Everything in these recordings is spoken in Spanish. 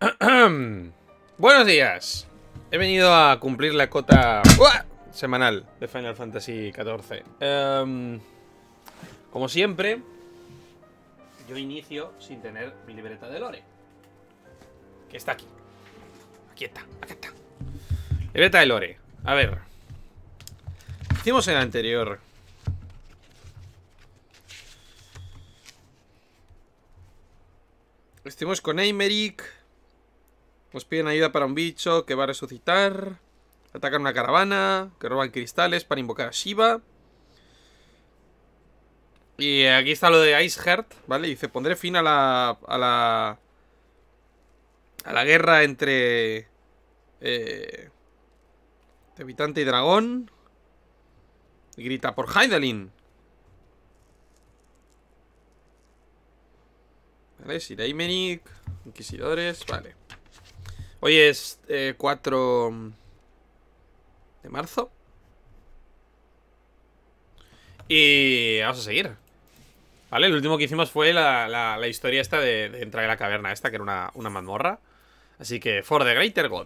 Buenos días. He venido a cumplir la cota semanal de Final Fantasy XIV. Como siempre, yo inicio sin tener mi libreta de lore, que está aquí. Aquí está, acá está. Libreta de lore. A ver. Hicimos en el anterior. Estuvimos con Eimerick. Nos piden ayuda para un bicho que va a resucitar. Atacan una caravana. Que roban cristales para invocar a Shiva. Y aquí está lo de Iceheart, ¿vale? Dice, pondré fin a la guerra entre habitante y dragón. Y grita por Hydaelyn. Vale, Sir Eimerick, inquisidores, vale. Hoy es 4 de marzo. Y vamos a seguir. Vale, el último que hicimos fue la historia esta de entrar en la caverna esta, que era una mazmorra. Así que, for the greater god.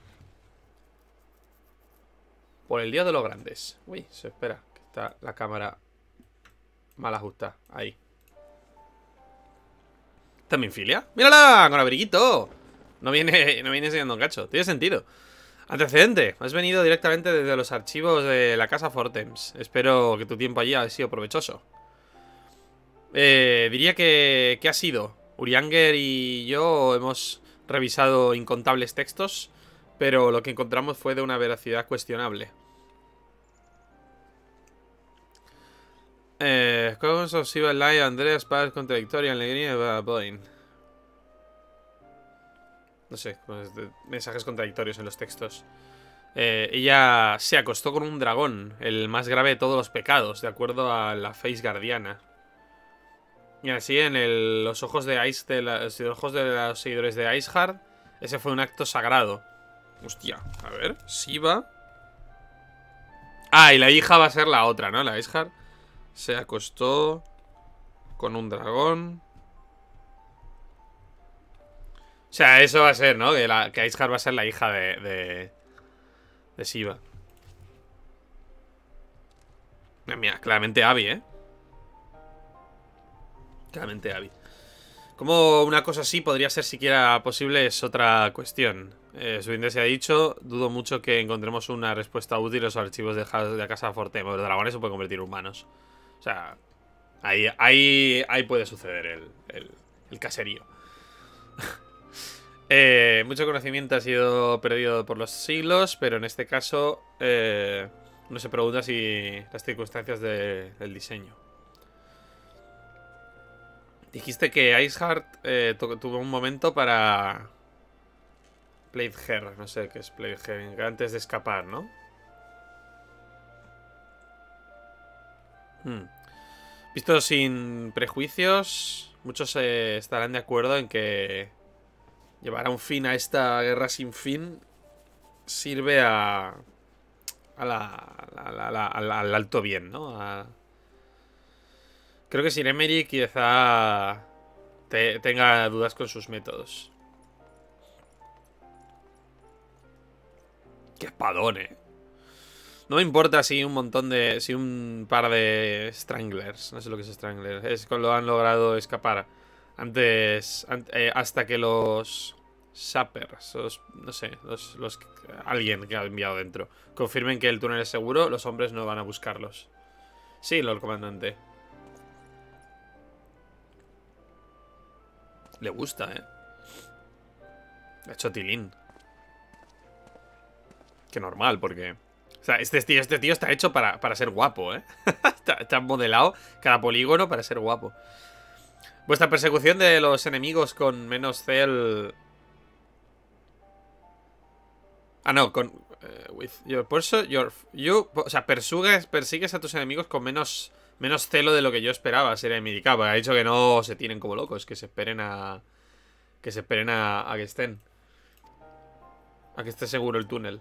Por el día de los grandes. Uy, se espera, que está la cámara mal ajustada. Ahí. ¿También filia? ¡Mírala! Con abriguito. No viene enseñando un cacho. Tiene sentido. Antecedente. Has venido directamente desde los archivos de la casa Fortems. Espero que tu tiempo allí haya sido provechoso. Diría que ha sido. Urianger y yo hemos revisado incontables textos, pero lo que encontramos fue de una veracidad cuestionable. ¿Cómo se iba el live? Andreas Paz contradictoria, alegría, Boing. No sé, mensajes contradictorios en los textos. Ella se acostó con un dragón, el más grave de todos los pecados, de acuerdo a la Face Guardiana. Y así en los ojos de los ojos de los seguidores de Iceheart, ese fue un acto sagrado. Hostia, a ver, Shiva. Ah, y la hija va a ser la otra, ¿no? La Iceheart se acostó con un dragón. O sea, eso va a ser, ¿no? Que Iceheart va a ser la hija de Shiva. Mira, claramente Abby, ¿eh? Claramente Abby. Como una cosa así podría ser siquiera posible es otra cuestión. Subindo se ha dicho, dudo mucho que encontremos una respuesta útil a los archivos de la casa Fortem. Los dragones se pueden convertir en humanos. O sea, ahí puede suceder el caserío. Mucho conocimiento ha sido perdido por los siglos, pero en este caso no se pregunta si las circunstancias del diseño. Dijiste que Iceheart tuvo un momento para Played Her, no sé qué es Played Her, antes de escapar, ¿no? Visto sin prejuicios, muchos estarán de acuerdo en que llevar a un fin a esta guerra sin fin sirve al alto bien, ¿no? Creo que Sir Emery quizá tenga dudas con sus métodos. Qué espadón, No me importa si si un par de Stranglers, no sé lo que es Strangler, lo han logrado escapar antes, hasta que los Sappers, no sé, alguien que ha enviado dentro, confirmen que el túnel es seguro, los hombres no van a buscarlos. Sí, Lord Comandante. Le gusta, Le ha hecho tilín. Que normal, porque... O sea, este tío está hecho para ser guapo, está modelado cada polígono para ser guapo. Vuestra persecución de los enemigos con menos cel... Ah, no, con... with your person, o sea, persigues a tus enemigos con menos celo de lo que yo esperaba, sería indicado. Ha dicho que no se tienen como locos, que se esperen a... Que se esperen a que estén. A que esté seguro el túnel.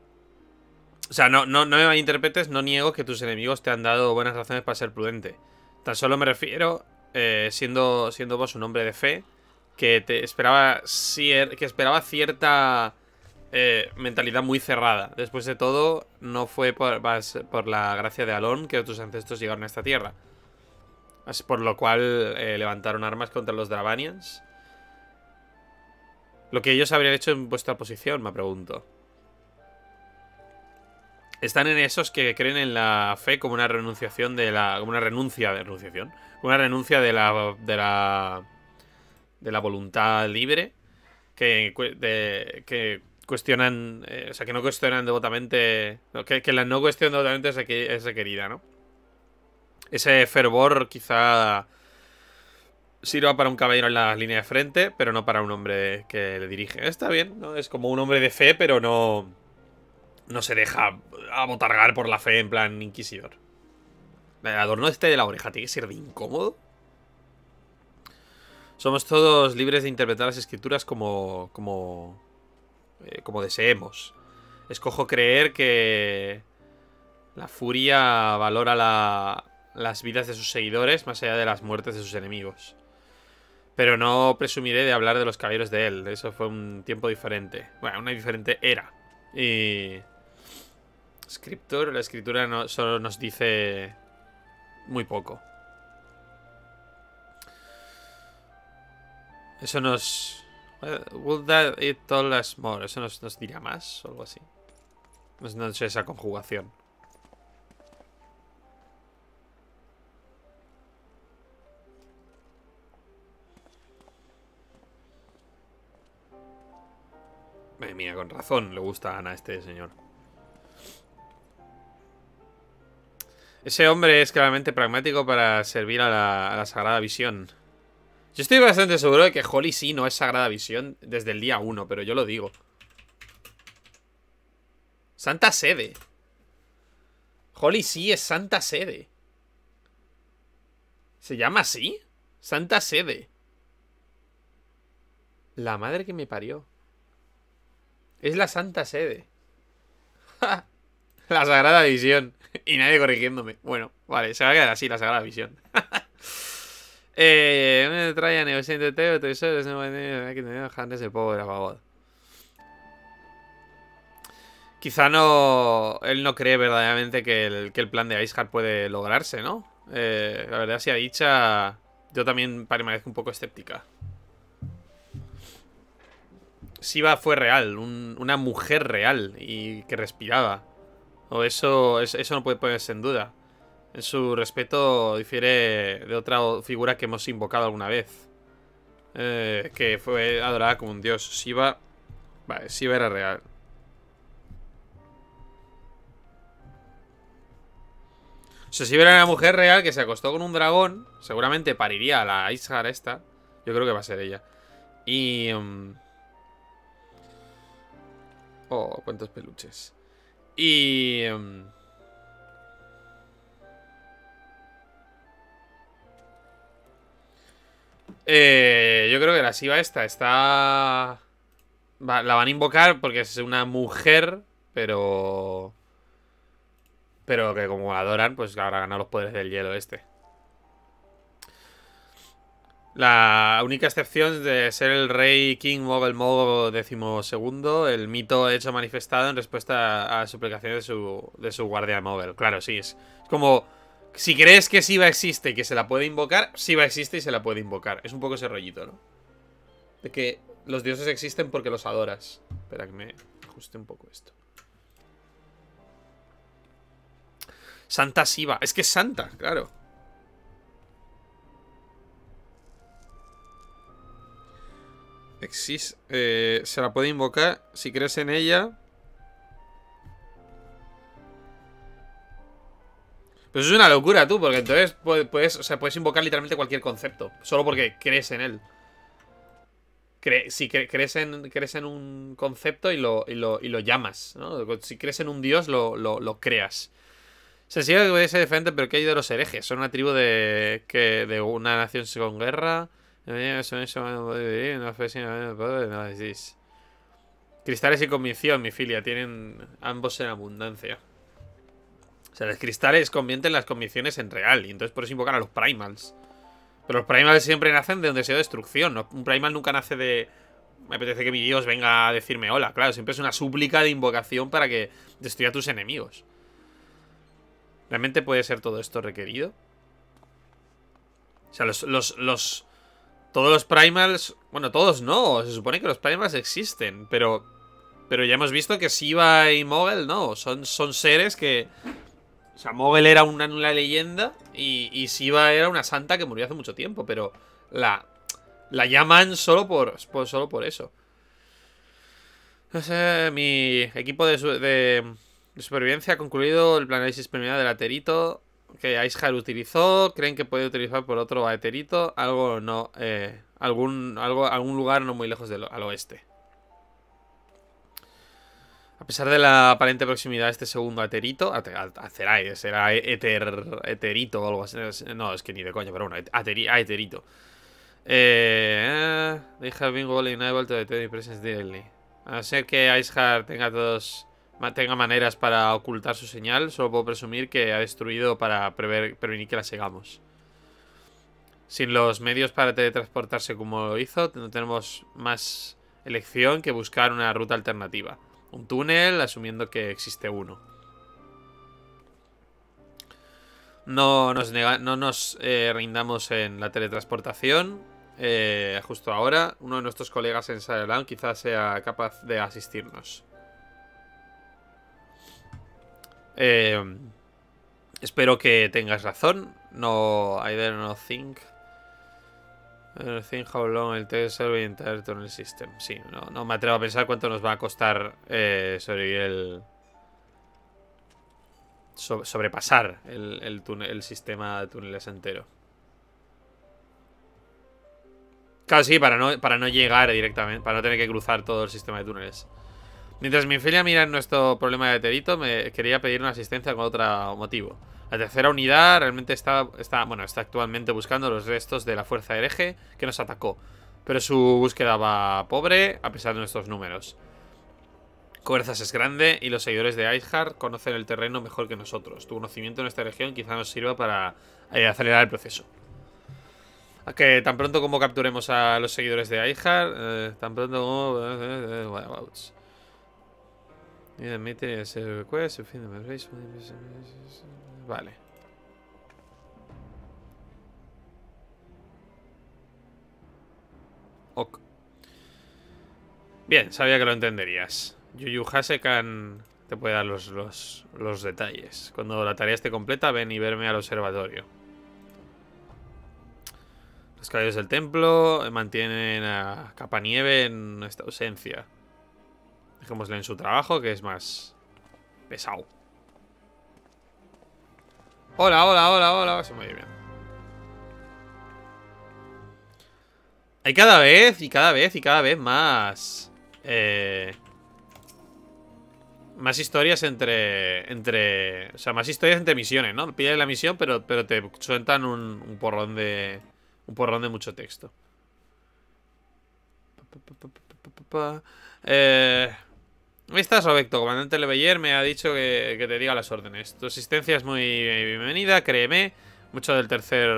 O sea, no me malinterpretes. No niego que tus enemigos te han dado buenas razones para ser prudente. Tan solo me refiero, siendo vos un hombre de fe, que esperaba cierta mentalidad muy cerrada. Después de todo, no fue por la gracia de Alon que tus ancestros llegaron a esta tierra. Por lo cual levantaron armas contra los Dravanians. Lo que ellos habrían hecho en vuestra posición, me pregunto. Están en esos que creen en la fe como una renunciación de la... Como una renuncia de renunciación. Una renuncia de la voluntad libre. Que cuestionan... o sea, que no cuestionan devotamente... No, que la no cuestión devotamente es requerida, ¿no? Ese fervor quizá sirva para un caballero en la línea de frente, pero no para un hombre que le dirige. Está bien, ¿no? Es como un hombre de fe, pero no se deja abotargar por la fe en plan inquisidor. El adorno este de la oreja tiene que ser de incómodo. Somos todos libres de interpretar las escrituras como deseemos. Escojo creer que la furia valora las vidas de sus seguidores más allá de las muertes de sus enemigos. Pero no presumiré de hablar de los caballeros de él. Eso fue un tiempo diferente. Bueno, una diferente era. Y... la escritura solo nos dice muy poco. Eso nos... Would that it told us more? Eso nos dirá más o algo así. No sé esa conjugación. Madre mía, con razón le gusta a Ana este señor. Ese hombre es claramente pragmático para servir a la Sagrada Visión. Yo estoy bastante seguro de que Holly sí no es Sagrada Visión desde el día 1, pero yo lo digo. Santa Sede. Holly sí es Santa Sede. ¿Se llama así? Santa Sede. La madre que me parió. Es la Santa Sede. La Sagrada Visión. Y nadie corrigiéndome. Bueno, vale, se va a quedar así la Sagrada Visión. Me traía negociante de Teo, televisores, no hay que tener Hannes de pobre, a favor. Quizá no... Él no cree verdaderamente que el plan de Iceheart puede lograrse, ¿no? La verdad, sea dicha, yo también permanezco un poco escéptica. Siva fue real, una mujer real y que respiraba. O eso no puede ponerse en duda. En su respeto difiere de otra figura que hemos invocado alguna vez. Que fue adorada como un dios. Siva... Vale, Siva era real. O sea, Siva era una mujer real que se acostó con un dragón. Seguramente pariría a la Ishar esta. Yo creo que va a ser ella. Y... Oh, cuántos peluches. Y... yo creo que la Siva esta está... la van a invocar porque es una mujer, pero que como la adoran, pues habrá ganado los poderes del hielo este. La única excepción de ser el rey King Mogul Mogo XII, el mito hecho manifestado en respuesta a suplicaciones de su guardia Mogul. Claro, sí, es como... Si crees que Siva existe y que se la puede invocar, Siva existe y se la puede invocar. Es un poco ese rollito, ¿no? De que los dioses existen porque los adoras. Espera que me ajuste un poco esto. Santa Siva. Es que es santa, claro. Existe. Se la puede invocar si crees en ella. Pero eso es una locura, tú, porque entonces puedes invocar literalmente cualquier concepto. Solo porque crees en él. Si crees en un concepto y lo llamas, ¿no? Si crees en un dios, lo creas. Sencillo que puede ser diferente, pero ¿qué hay de los herejes? Son una tribu de una nación con guerra. Cristales y convicción, mi filia. Tienen ambos en abundancia. O sea, los cristales convierten las condiciones en real. Y entonces por eso invocan a los primals. Pero los primals siempre nacen de un deseo de destrucción, ¿no? Un primal nunca nace de... Me apetece que mi dios venga a decirme hola. Claro, siempre es una súplica de invocación para que destruya a tus enemigos. ¿Realmente puede ser todo esto requerido? O sea, todos los primals... Bueno, todos no. Se supone que los primals existen. Pero ya hemos visto que Shiva y Mogel no. Son seres que... O sea, Mogel era una leyenda y Shiva era una santa que murió hace mucho tiempo. Pero la llaman solo por eso. No sé, mi equipo de supervivencia ha concluido el análisis preliminar del aterito que Aishar utilizó. Creen que puede utilizar por otro aterito. Algo no. Algún lugar no muy lejos al oeste. A pesar de la aparente proximidad de este segundo aterito, Azerai, será Eterito o algo así. No, es que ni de coña, pero bueno, Aterito. They have been well enabled to detect the presence daily. A no ser que Aishar tenga maneras para ocultar su señal, solo puedo presumir que ha destruido para prevenir que la sigamos. Sin los medios para teletransportarse como lo hizo, no tenemos más elección que buscar una ruta alternativa. Un túnel, asumiendo que existe uno. No nos rindamos en la teletransportación. Justo ahora, uno de nuestros colegas en Sareland quizás sea capaz de asistirnos. Espero que tengas razón. No, I don't think how long it takes to serve the entire tunnel system. Sí, no me atrevo a pensar cuánto nos va a costar sobrevivir sobrepasar el sistema de túneles entero. Claro, sí, para no llegar directamente, para no tener que cruzar todo el sistema de túneles. Mientras mi familia mira nuestro problema de Aterito, me quería pedir una asistencia con otro motivo. La tercera unidad realmente está actualmente buscando los restos de la fuerza hereje que nos atacó. Pero su búsqueda va pobre a pesar de nuestros números. Coerzas es grande y los seguidores de Aishar conocen el terreno mejor que nosotros. Tu conocimiento en esta región quizá nos sirva para acelerar el proceso. A que tan pronto como capturemos a los seguidores de Aishar, tan pronto como... Vale. Ok. Bien, sabía que lo entenderías. Yuyu Hasekan te puede dar los detalles. Cuando la tarea esté completa, ven y verme al observatorio. Los caballeros del templo mantienen a Capanieve en esta ausencia. Dejémosle en su trabajo, que es más pesado. Hola. Se me oye bien. Hay cada vez más... más historias entre... O sea, más historias entre misiones, ¿no? Pillas la misión, pero te sueltan un porrón de... Un porrón de mucho texto. ¿Cómo estás, Roberto? Comandante Leveller me ha dicho que te diga las órdenes. Tu asistencia es muy bienvenida, créeme. Mucho del tercer...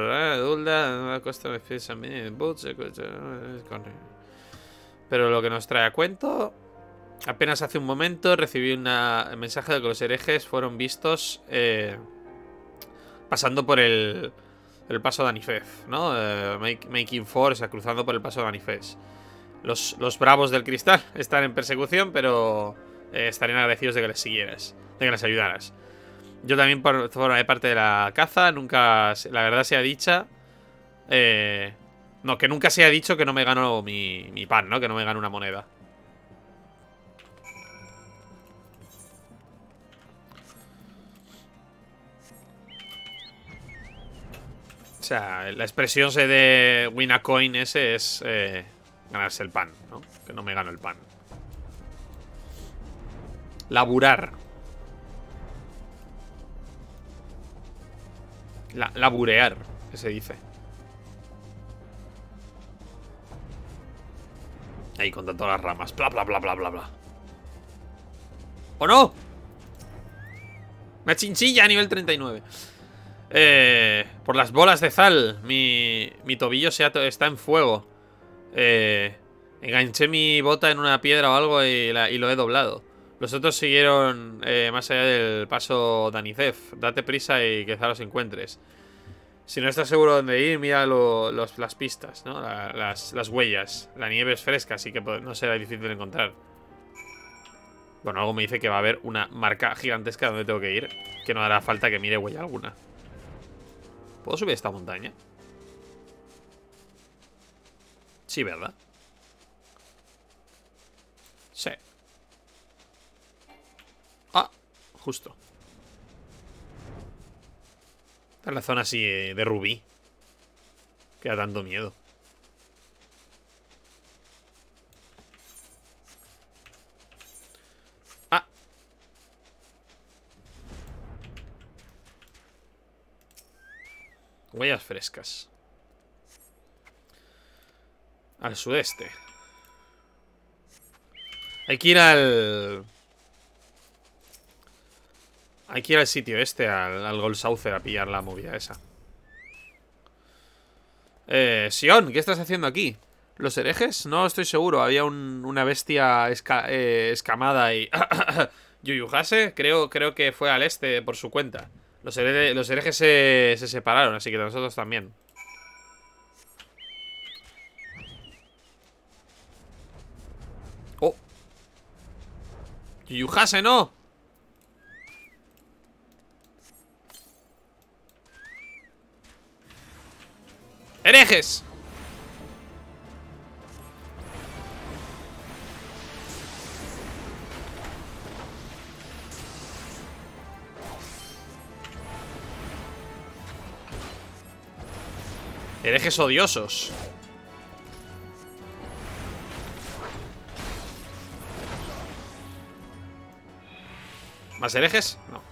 Pero lo que nos trae a cuento... Apenas hace un momento recibí un mensaje de que los herejes fueron vistos pasando por el paso de Anifez, ¿no? Making Force, o sea, cruzando por el paso de Anifez. Los bravos del cristal están en persecución, pero estarían agradecidos de que les siguieras, de que les ayudaras. Yo también formé parte de la caza, nunca, la verdad sea dicha, no, que nunca se ha dicho que no me gano mi pan, ¿no? Que no me gano una moneda. O sea, la expresión de win a coin ese es ganarse el pan, ¿no? Que no me gano el pan. Laburar. Laburear, que se dice. Ahí contra todas las ramas. Bla, bla, bla, bla, bla, bla. ¡Oh, no! Una chinchilla a nivel 39. Por las bolas de Zal. Mi tobillo está en fuego. Enganché mi bota en una piedra o algo y lo he doblado. Los otros siguieron más allá del paso Danizef. Date prisa y quizá los encuentres. Si no estás seguro de dónde ir, mira las pistas, ¿no? Las huellas. La nieve es fresca, así que no será difícil de encontrar. Bueno, algo me dice que va a haber una marca gigantesca donde tengo que ir, que no hará falta que mire huella alguna. ¿Puedo subir esta montaña? Sí, ¿verdad? Sí. Ah, justo. Está en la zona así de rubí. Que da tanto miedo. Ah. Huellas frescas. Al sudeste. Hay que ir al... Hay que ir al sitio este, al Gold Saucer, a pillar la movida esa. Sion, ¿qué estás haciendo aquí? ¿Los herejes? No estoy seguro. Había una bestia escamada y... Yuyuhase, creo que fue al este por su cuenta. Los herejes se separaron, así que nosotros también. ¡Oh! ¡Yuyuhase, no! ¡Herejes! Herejes odiosos. ¿Más herejes? No.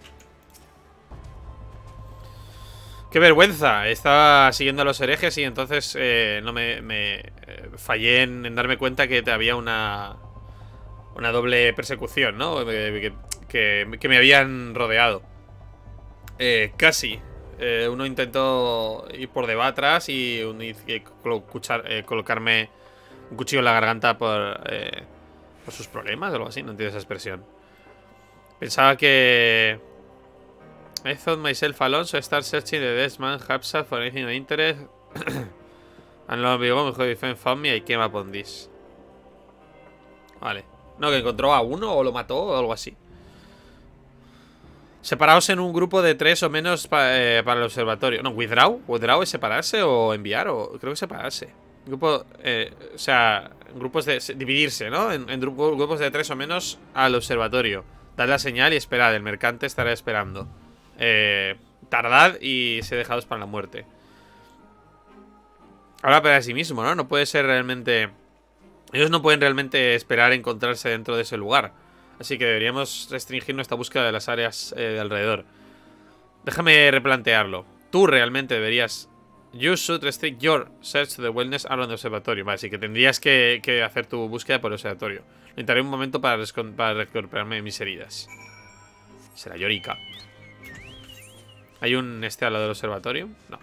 ¡Qué vergüenza! Estaba siguiendo a los herejes y entonces no fallé en darme cuenta que había una doble persecución, ¿no? Que me habían rodeado. Casi. Uno intentó ir por atrás y colocarme un cuchillo en la garganta por sus problemas o algo así. No entiendo esa expresión. Pensaba que... I thought myself alone, so I start searching the dead man's Hapsat for anything of interest. And lo ago, mejor defend found me, I came upon this. Vale. No, que encontró a uno o lo mató o algo así. Separaos en un grupo de 3 o menos para el observatorio. No, withdraw. ¿Withdraw es separarse o enviar? Creo que separarse. Grupo, o sea, grupos de... Dividirse, ¿no? En grupos de 3 o menos al observatorio. Dad la señal y esperad. El mercante estará esperando. Tardad y ser dejados para la muerte. Habla para sí mismo, ¿no? No puede ser realmente... Ellos no pueden realmente esperar encontrarse dentro de ese lugar. Así que deberíamos restringir nuestra búsqueda de las áreas de alrededor. Déjame replantearlo. Tú realmente deberías... You should restrict your search to the wellness around the observatorio. Vale, así que tendrías que hacer tu búsqueda por el observatorio. Necesitaré un momento para recuperarme de mis heridas. Será Yorika. ¿Hay un al lado del observatorio? No.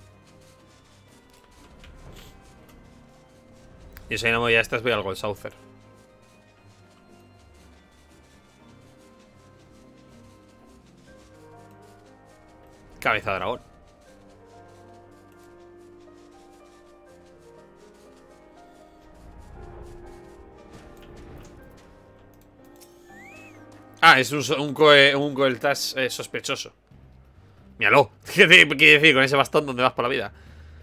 Y si no ya estas voy al Gold Saucer. Cabeza de dragón. Ah, es un Goeltas sospechoso. Míralo. ¿Qué quiere decir con ese bastón donde vas por la vida?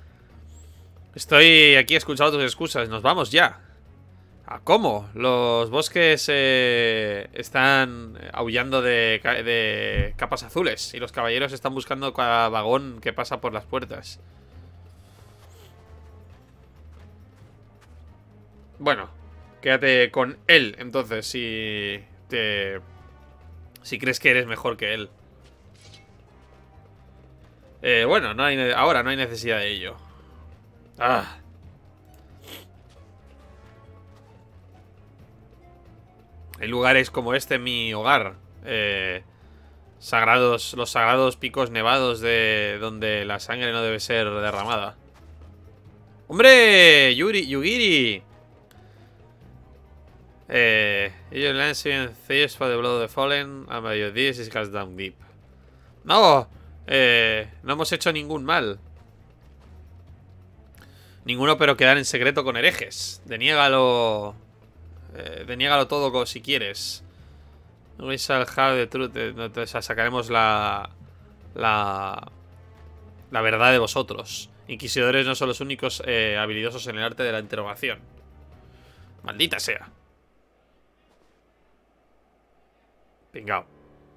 Estoy aquí escuchando tus excusas. Nos vamos ya. ¿Ah, cómo? Los bosques están aullando de capas azules. Y los caballeros están buscando cada vagón que pasa por las puertas. Bueno, quédate con él, entonces, si crees que eres mejor que él. Bueno, ahora no hay necesidad de ello. Ah. Hay lugares como este en mi hogar. Sagrados, los sagrados picos nevados de donde la sangre no debe ser derramada. ¡Hombre! ¡Yugiri! Your land thieves for the blood of the fallen, and by your deeds is cast down deep. ¡No! No hemos hecho ningún mal. Ninguno, pero quedar en secreto con herejes. Deniégalo. Deniégalo todo si quieres. We shall have the truth. Entonces sacaremos la verdad de vosotros. Inquisidores no son los únicos habilidosos en el arte de la interrogación. Maldita sea. Pingao.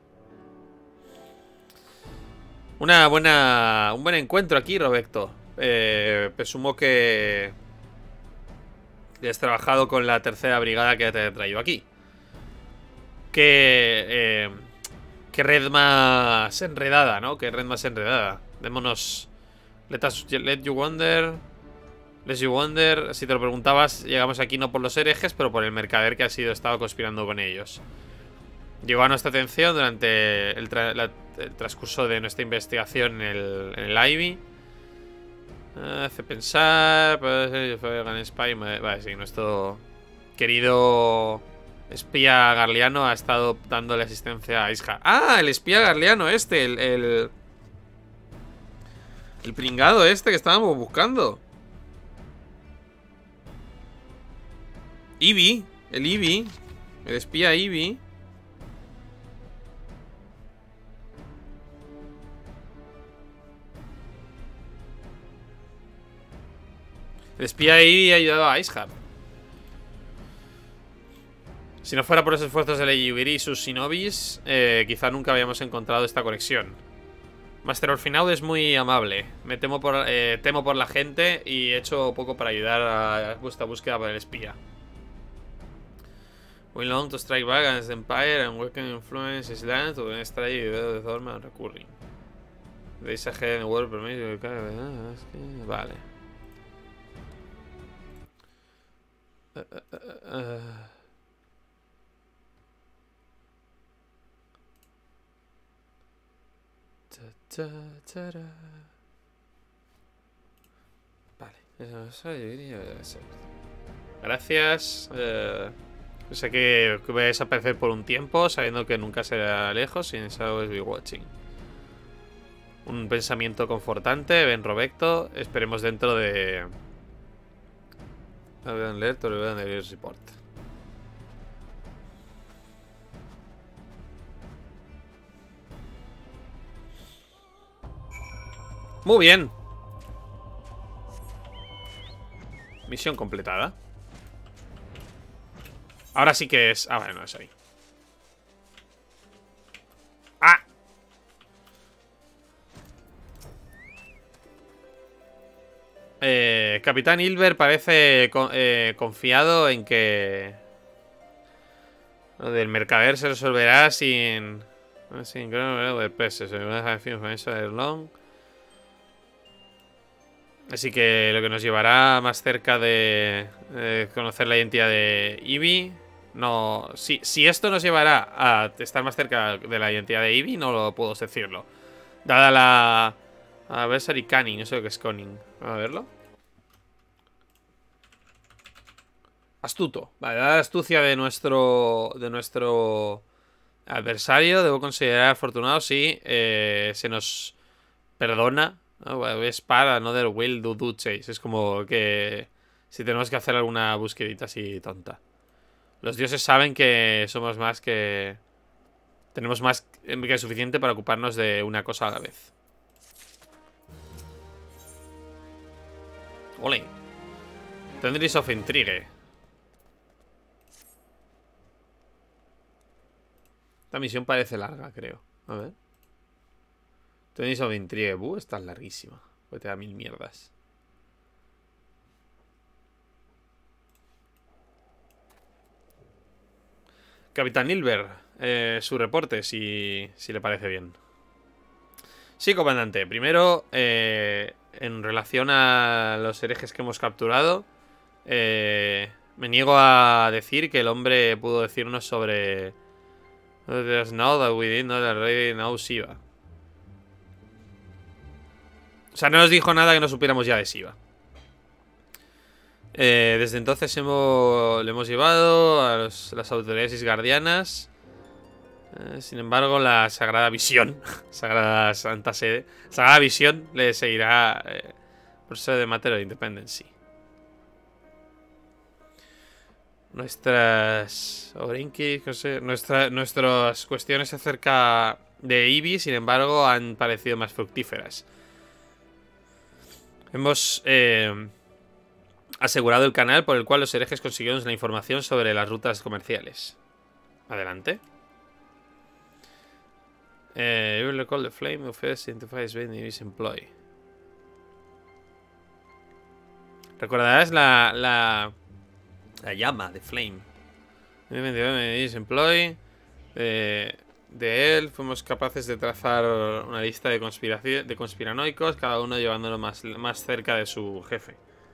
Un buen encuentro aquí, Roberto. Presumo que has trabajado con la tercera brigada que te he traído aquí. Qué red más enredada, ¿no? Qué red más enredada. Démonos. Let you wonder. Si te lo preguntabas, llegamos aquí no por los herejes, pero por el mercader que ha estado conspirando con ellos. Llegó a nuestra atención durante el transcurso de nuestra investigación en el Ivy. Hace pensar. Vale, sí, nuestro querido espía garliano ha estado dándole asistencia a Isha. ¡Ah! El espía garliano este. El pringado este que estábamos buscando. Ivy. El Ivy. El espía Ivy. El espía ahí ha ayudado a Ishab. Si no fuera por los esfuerzos de Lady Yugiri y sus shinobis, quizá nunca habíamos encontrado esta conexión. Master Orfinaud es muy amable. Temo por la gente y he hecho poco para ayudar a vuestra búsqueda por el espía. We long to strike back against the Empire and we can influence his land to an strike de forma recurring. Veis a Head and World permit. Vale. Vale, eso diría. Gracias. Sé que voy a desaparecer por un tiempo, sabiendo que nunca será lejos, sin always be watching. Un pensamiento confortante, Ben Robecto. Esperemos dentro de. Voy a leer todo el report. Muy bien. Misión completada. Ahora sí que es... Ah, vale, no es ahí. ¡Ah! Capitán Hilbert parece confiado en que lo del mercader se resolverá sin así que lo que nos llevará más cerca de conocer la identidad de Ivy. No, si esto nos llevará a estar más cerca de la identidad de Ivy, no lo puedo decirlo. Dada la adversary cunning, no sé lo que es cunning. Vamos a verlo. Astuto. Vale, dada la astucia de nuestro adversario, debo considerar afortunado si se nos perdona. Es para another will do chase. Es como que si tenemos que hacer alguna busquedita así tonta. Los dioses saben que somos más que... Tenemos más que suficiente para ocuparnos de una cosa a la vez. Ole. Tendris of Intrigue. Esta misión parece larga, creo. A ver. Tendris of Intrigue. Esta es larguísima. Pues te da 1000 mierdas. Capitán Hilbert, su reporte, si le parece bien. Sí, comandante. Primero, en relación a los herejes que hemos capturado, me niego a decir que el hombre pudo decirnos sobre Let us know that we did not already know Shiva. O sea, no nos dijo nada que no supiéramos ya de Shiva. Desde entonces le hemos llevado a las autoridades isgardianas. Sin embargo, la Sagrada Visión, Sagrada Santa Sede, Sagrada Visión le seguirá por ser de Matter of Independence. Nuestras Orinki, no sé, nuestras cuestiones acerca de Eevee, sin embargo, han parecido más fructíferas. Hemos asegurado el canal por el cual los herejes consiguieron la información sobre las rutas comerciales. Adelante. You will recall the flame of first identifies when Eevee's employee. Recordarás la llama de Flame. Eevee's employee. De él fuimos capaces de trazar una lista de conspiranoicos, cada uno llevándolo más cerca de su jefe.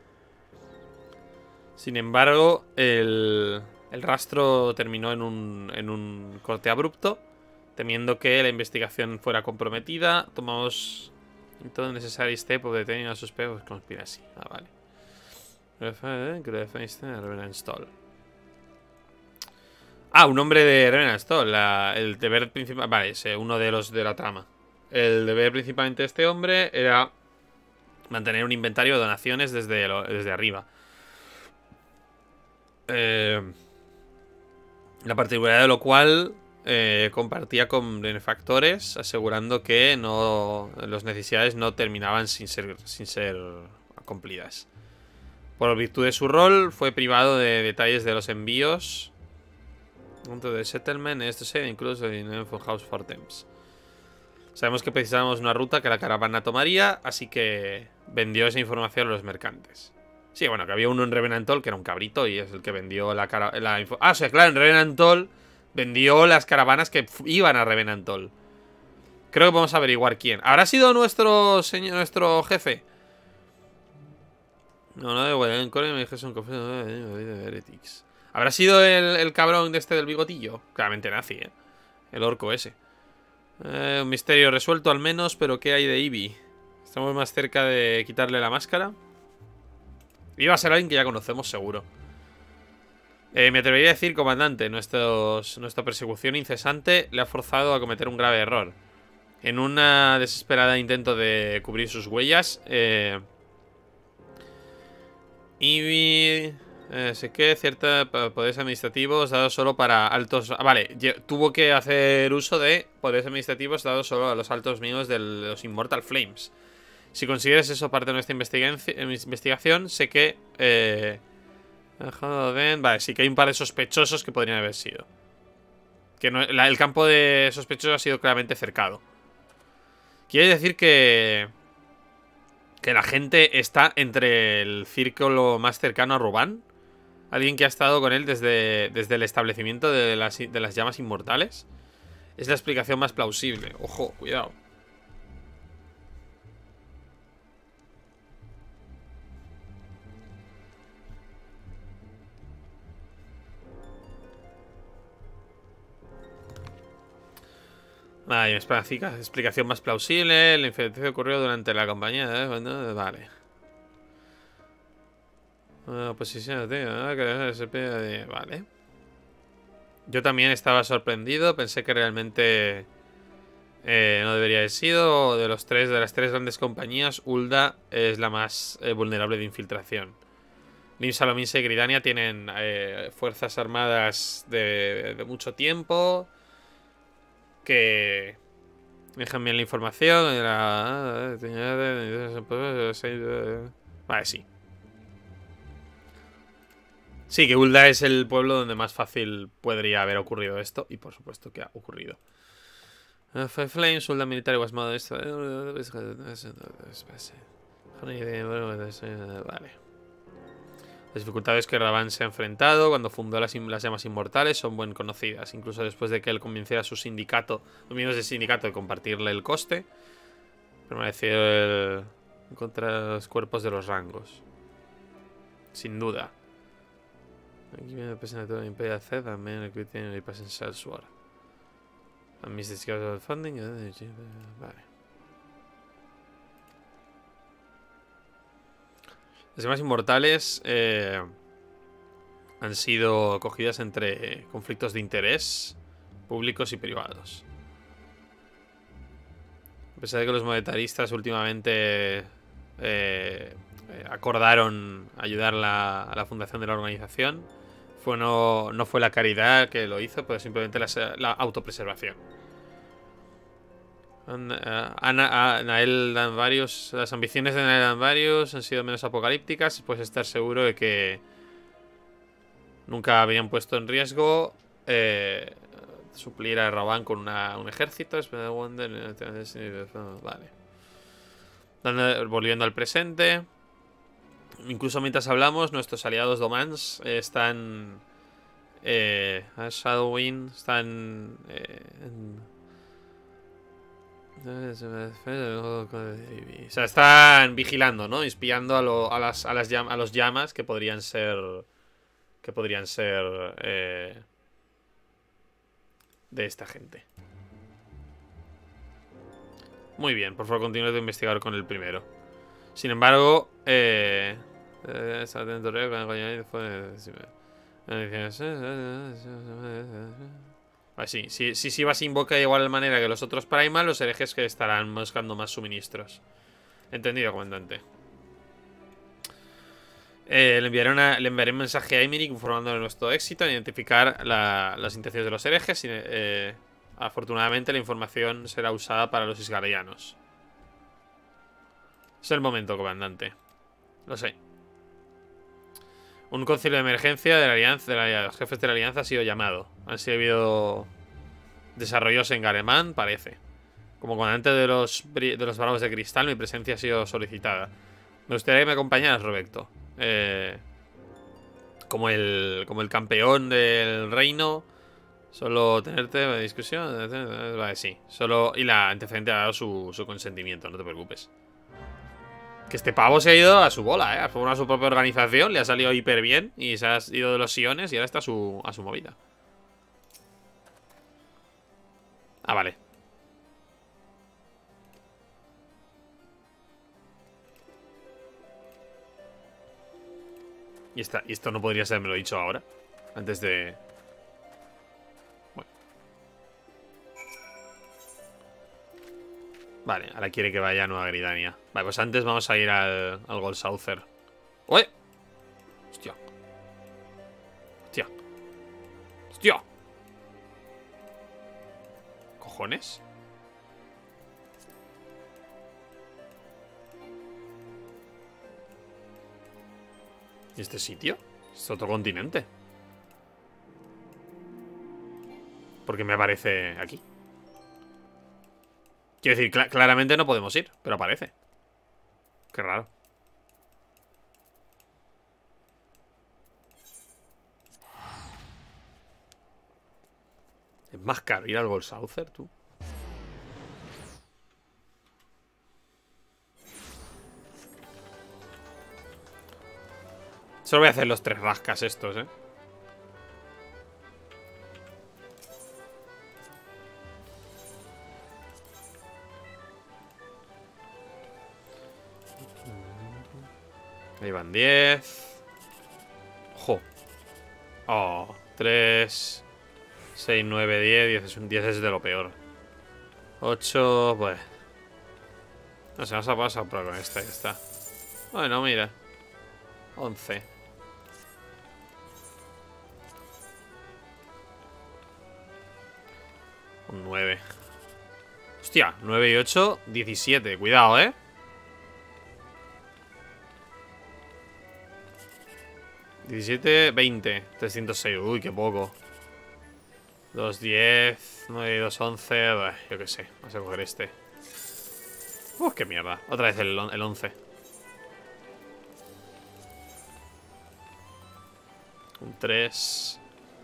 Sin embargo, el rastro terminó en un corte abrupto. Temiendo que la investigación fuera comprometida, tomamos todo necessary step of detaining a suspect of conspiracy. Ah, vale. Ah, un hombre de Revenant Stall. El deber principal. Vale, es uno de los de la trama. El deber principalmente de este hombre era mantener un inventario de donaciones desde arriba. La particularidad de lo cual compartía con benefactores, asegurando que las necesidades no terminaban sin ser cumplidas. Por virtud de su rol, fue privado de detalles de los envíos. Punto de settlement, esto se incluso en House for Thames. Sabemos que necesitábamos una ruta que la caravana tomaría, así que vendió esa información a los mercantes. Sí, bueno, que había uno en Revenantol que era un cabrito y es el que vendió la info. Ah, o sea, claro, en Revenantol vendió las caravanas que iban a Revenantol. Creo que podemos averiguar quién. ¿Habrá sido nuestro jefe? No, de Guadalupe Core me dijese un café de Heretics. ¿Habrá sido el cabrón de del bigotillo? Claramente nazi, el orco ese. Un misterio resuelto al menos, pero ¿qué hay de Eevee? Estamos más cerca de quitarle la máscara. Iba a ser alguien que ya conocemos seguro. Me atrevería a decir, comandante, nuestra persecución incesante le ha forzado a cometer un grave error. En una desesperada intento de cubrir sus huellas, Eevee, sé que ciertos poderes administrativos dados solo para altos... vale, tuvo que hacer uso de poderes administrativos dados solo a los altos miembros de los Immortal Flames. Si consideras eso parte de nuestra investigación, sé que... vale, sí que hay un par de sospechosos que podrían haber sido. Que no, el campo de sospechosos ha sido claramente cercado. Quiere decir que la gente está entre el círculo más cercano a Ruban. Alguien que ha estado con él desde el establecimiento de las llamas inmortales. Es la explicación más plausible. Ojo, cuidado. Hay una explicación más plausible. La infección ocurrió durante la campaña. Vale. Oposición, vale. Yo también estaba sorprendido. Pensé que realmente no debería haber sido. De las tres grandes compañías, Ul'dah es la más vulnerable de infiltración. Nim Salominsa y Gridania tienen fuerzas armadas de mucho tiempo. Que dejan bien la información. Vale, sí. Sí, que Ul'dah es el pueblo donde más fácil podría haber ocurrido esto. Y por supuesto que ha ocurrido. Five Flames, Ul'dah Military was modest. Vale. Las dificultades que Rabban se ha enfrentado cuando fundó las llamas inmortales son bien conocidas. Incluso después de que él convenciera a su sindicato, los miembros del sindicato, de compartirle el coste, permaneció contra los cuerpos de los rangos. Sin duda. Aquí viene el presidente de Imperial Z, también el que tiene el Passing Salesword. Mis discos funding. Vale. Las gemas inmortales han sido cogidas entre conflictos de interés públicos y privados. A pesar de que los monetaristas últimamente acordaron ayudar a la fundación de la organización, no fue la caridad que lo hizo, pero simplemente la autopreservación. Las ambiciones de Nael Danvarius han sido menos apocalípticas. Puedes estar seguro de que nunca habían puesto en riesgo suplir a Raban con un ejército. Vale. Volviendo al presente. Incluso mientras hablamos, nuestros aliados Domans están Shadowin están o sea, están vigilando, ¿no? Espiando a los llamas que podrían ser de esta gente. Muy bien, por favor continúe de investigar con el primero. Sin embargo, si vas a invocar de igual manera que los otros Primal, los herejes que estarán buscando más suministros. Entendido, comandante. Le enviaré un mensaje a Emmerich informándole de nuestro éxito en identificar las intenciones de los herejes. Afortunadamente la información será usada para los isgardianos. Es el momento, comandante. Lo sé. Un concilio de emergencia de la alianza, los jefes de la alianza ha sido llamado. Han habido desarrollos en Garemán, parece. Como comandante de los bravos de cristal, mi presencia ha sido solicitada. Me gustaría que me acompañaras, Roberto. Como el campeón del reino. Solo tenerte discusión. Vale, sí. Y la antecedente ha dado su consentimiento, no te preocupes. Que este pavo se ha ido a su bola, ha formado su propia organización, le ha salido hiper bien y se ha ido de los siones y ahora está a su movida. Ah, vale. Y esto no podría ser, me lo he dicho ahora. Antes de... Bueno. Vale, ahora quiere que vaya a Nueva Gridania. Vale, pues antes vamos a ir al Gold Saucer. ¡Uy! ¡Hostia! ¡Hostia! ¡Hostia! ¿Cojones? ¿Y este sitio? Es otro continente. ¿Por qué me aparece aquí? Quiero decir, claramente no podemos ir, pero aparece. Qué raro. Es más caro ir al Gold Saucer, tú. Solo voy a hacer los 3 rascas estos, ¿eh? Ahí van 10. Ojo. Oh, 3 6, 9, 10 10 es de lo peor. 8, pues no sé, vamos a pasar por con esta, ya está. Bueno, mira 11. Un 9. Hostia, 9 y 8, 17. Cuidado, ¿eh? 17, 20. 306. Uy, qué poco. 2, 10. 9 y 2, 11. Yo qué sé. Vamos a coger este. Qué mierda. Otra vez el 11. Un 3.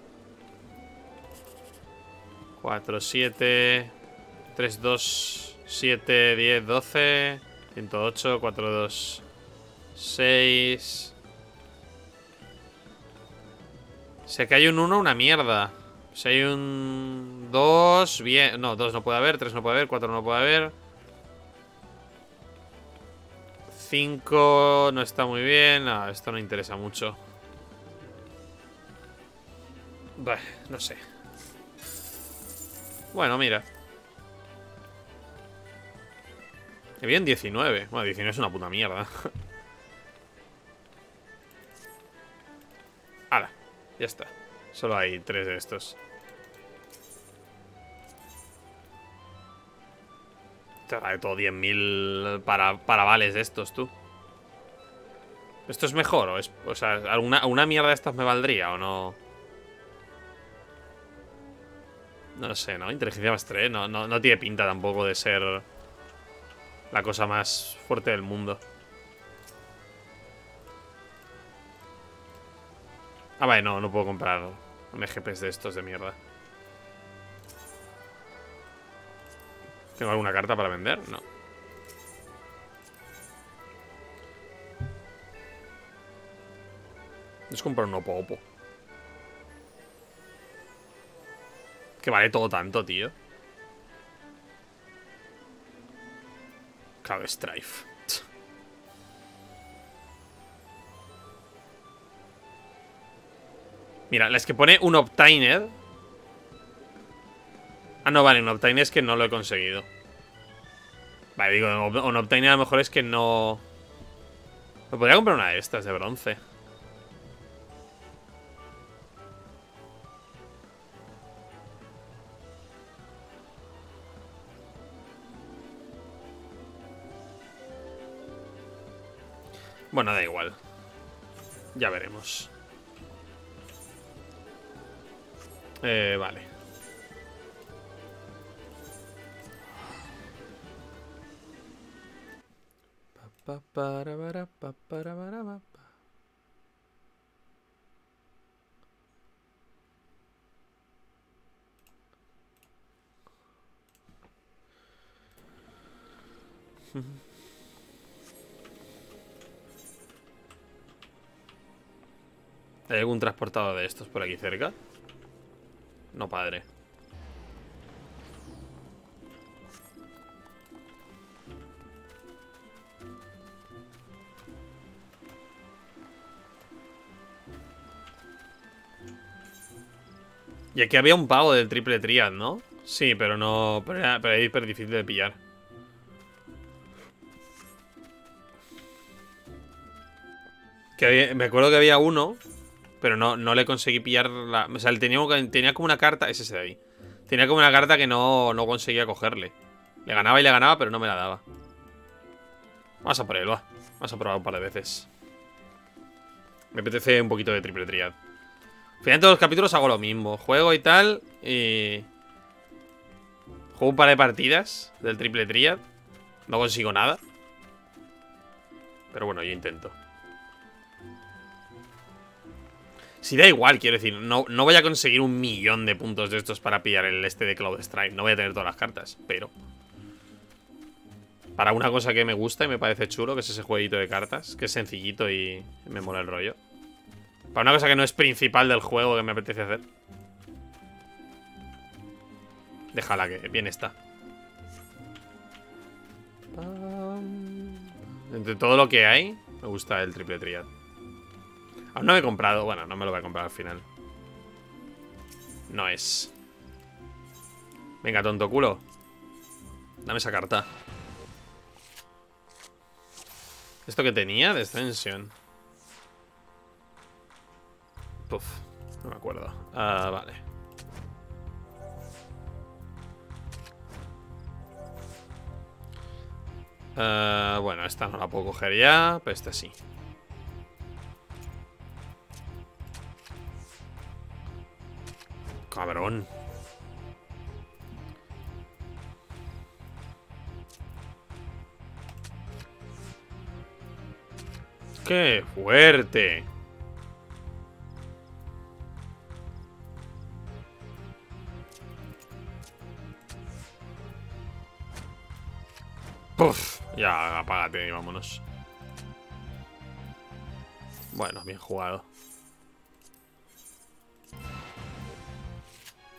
4, 7. 3, 2, 7, 10, 12. 108, 4, 2, 6. Se cae un 1, una mierda. Si hay un 2, bien. No, 2 no puede haber, 3 no puede haber, 4 no puede haber. 5 no está muy bien. No, esto no interesa mucho. Bah, no sé. Bueno, mira. Me vienen 19. Bueno, 19 es una puta mierda. Hala, ya está. Solo hay 3 de estos. Te vale todo 10.000 para vales de estos, tú. ¿Esto es mejor? O sea, ¿alguna mierda de estas me valdría o no? No lo sé, ¿no? Inteligencia más 3 no tiene pinta tampoco de ser la cosa más fuerte del mundo. Ah, vale, no puedo comprar MGPs de estos de mierda. ¿Tengo alguna carta para vender? No. Es comprar un Opo. Que vale todo tanto, tío. Claro, Strife. Mira, las que pone un Obtained. Ah, no, vale, un Obtained es que no lo he conseguido. Vale, digo, un Obtained a lo mejor es que no... Me podría comprar una de estas de bronce. Bueno, da igual. Ya veremos. Vale. ¿Hay algún transportador de estos por aquí cerca? No, padre. Y aquí había un pago del triple triad, ¿no? Sí, pero no... Pero era hiper difícil de pillar. Me acuerdo que había uno, pero no le conseguí pillar la... O sea, tenía como una carta... Es ese de ahí. Tenía como una carta que no conseguía cogerle. Le ganaba, pero no me la daba. Vamos a por él, va. Vamos a probar un par de veces. Me apetece un poquito de triple triad. Al final de todos los capítulos hago lo mismo. Juego y tal. Y... Juego un par de partidas del triple triad. No consigo nada. Pero bueno, yo intento. Si da igual, quiero decir, no voy a conseguir 1.000.000 de puntos de estos para pillar el este de Cloud Strike. No voy a tener todas las cartas, pero... Para una cosa que me gusta y me parece chulo, que es ese jueguito de cartas, que es sencillito y me mola el rollo. Para una cosa que no es principal del juego que me apetece hacer. Déjala, que bien está. Entre todo lo que hay, me gusta el triple triad. Aún no me he comprado. Bueno, no me lo voy a comprar al final. No es. Venga, tonto culo. Dame esa carta. ¿Esto que tenía? Descension. Puf, no me acuerdo. Vale. Bueno, esta no la puedo coger ya, pero esta sí. Cabrón. ¡Qué fuerte! ¡Puf! Ya, apágate y vámonos. Bueno, bien jugado.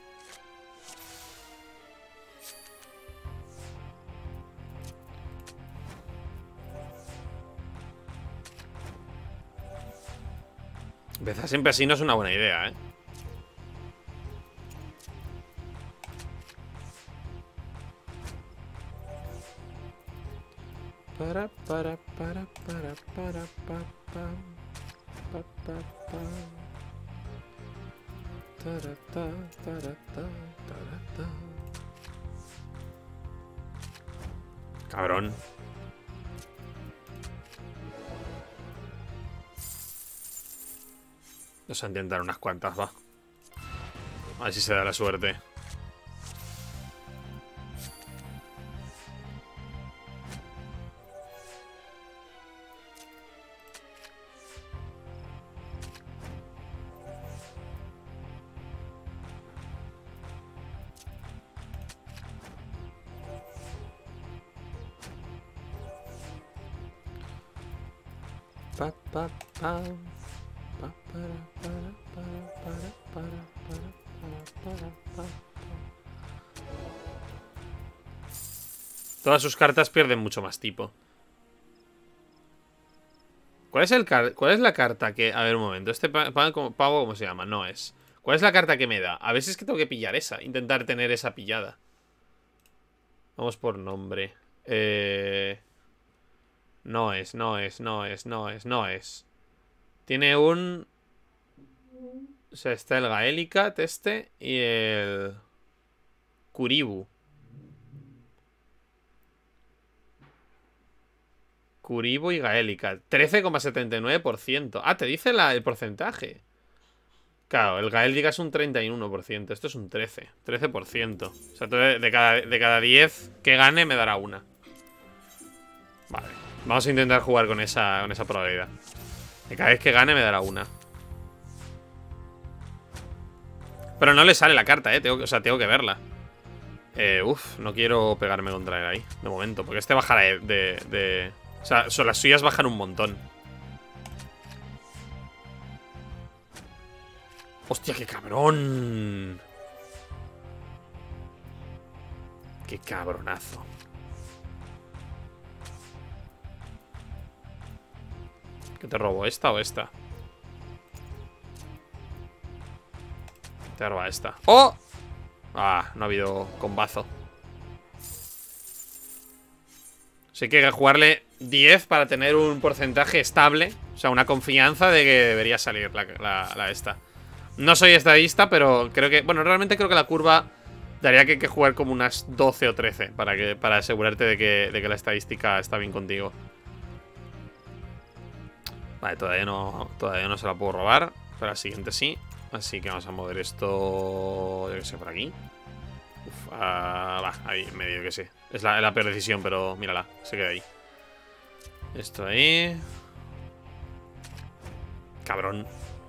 Empezar siempre así no es una buena idea, ¿eh? Para, pa. Cabrón. Vamos a intentar unas cuantas, va. A ver si se da la suerte. Todas sus cartas pierden mucho más tipo. ¿Cuál es la carta que... A ver, un momento. Este pavo, ¿cómo se llama? No es. ¿Cuál es la carta que me da? A veces es que tengo que pillar esa. Intentar tener esa pillada. Vamos por nombre. No es. Tiene un... O sea, está el Gaelicat este y el... Kuribu. Kuribo y Gaelicat. 13,79%. Ah, te dice el porcentaje. Claro, el Gaelicat es un 31%. Esto es un 13%. 13%. O sea, de cada 10 que gane me dará una. Vale. Vamos a intentar jugar con esa probabilidad. De cada vez que gane me dará una. Pero no le sale la carta, o sea, tengo que verla. No quiero pegarme contra él ahí, de momento. Porque este bajará o sea, las suyas bajan un montón. ¡Hostia, qué cabrón! ¡Qué cabronazo! ¿Qué te robo? ¿Esta o esta? Te roba esta. ¡Oh! Ah, no ha habido combazo. Así que hay que jugarle 10 para tener un porcentaje estable. O sea, una confianza de que debería salir la esta. No soy estadista, pero creo que... Bueno, realmente creo que la curva daría que jugar como unas 12 o 13 para asegurarte de que la estadística está bien contigo. Vale, todavía no se la puedo robar. Pero la siguiente sí. Así que vamos a mover esto... Yo que sé, por aquí. Va, ahí, en medio, que sé. Es la peor decisión, pero mírala, se queda ahí. Esto ahí. Cabrón.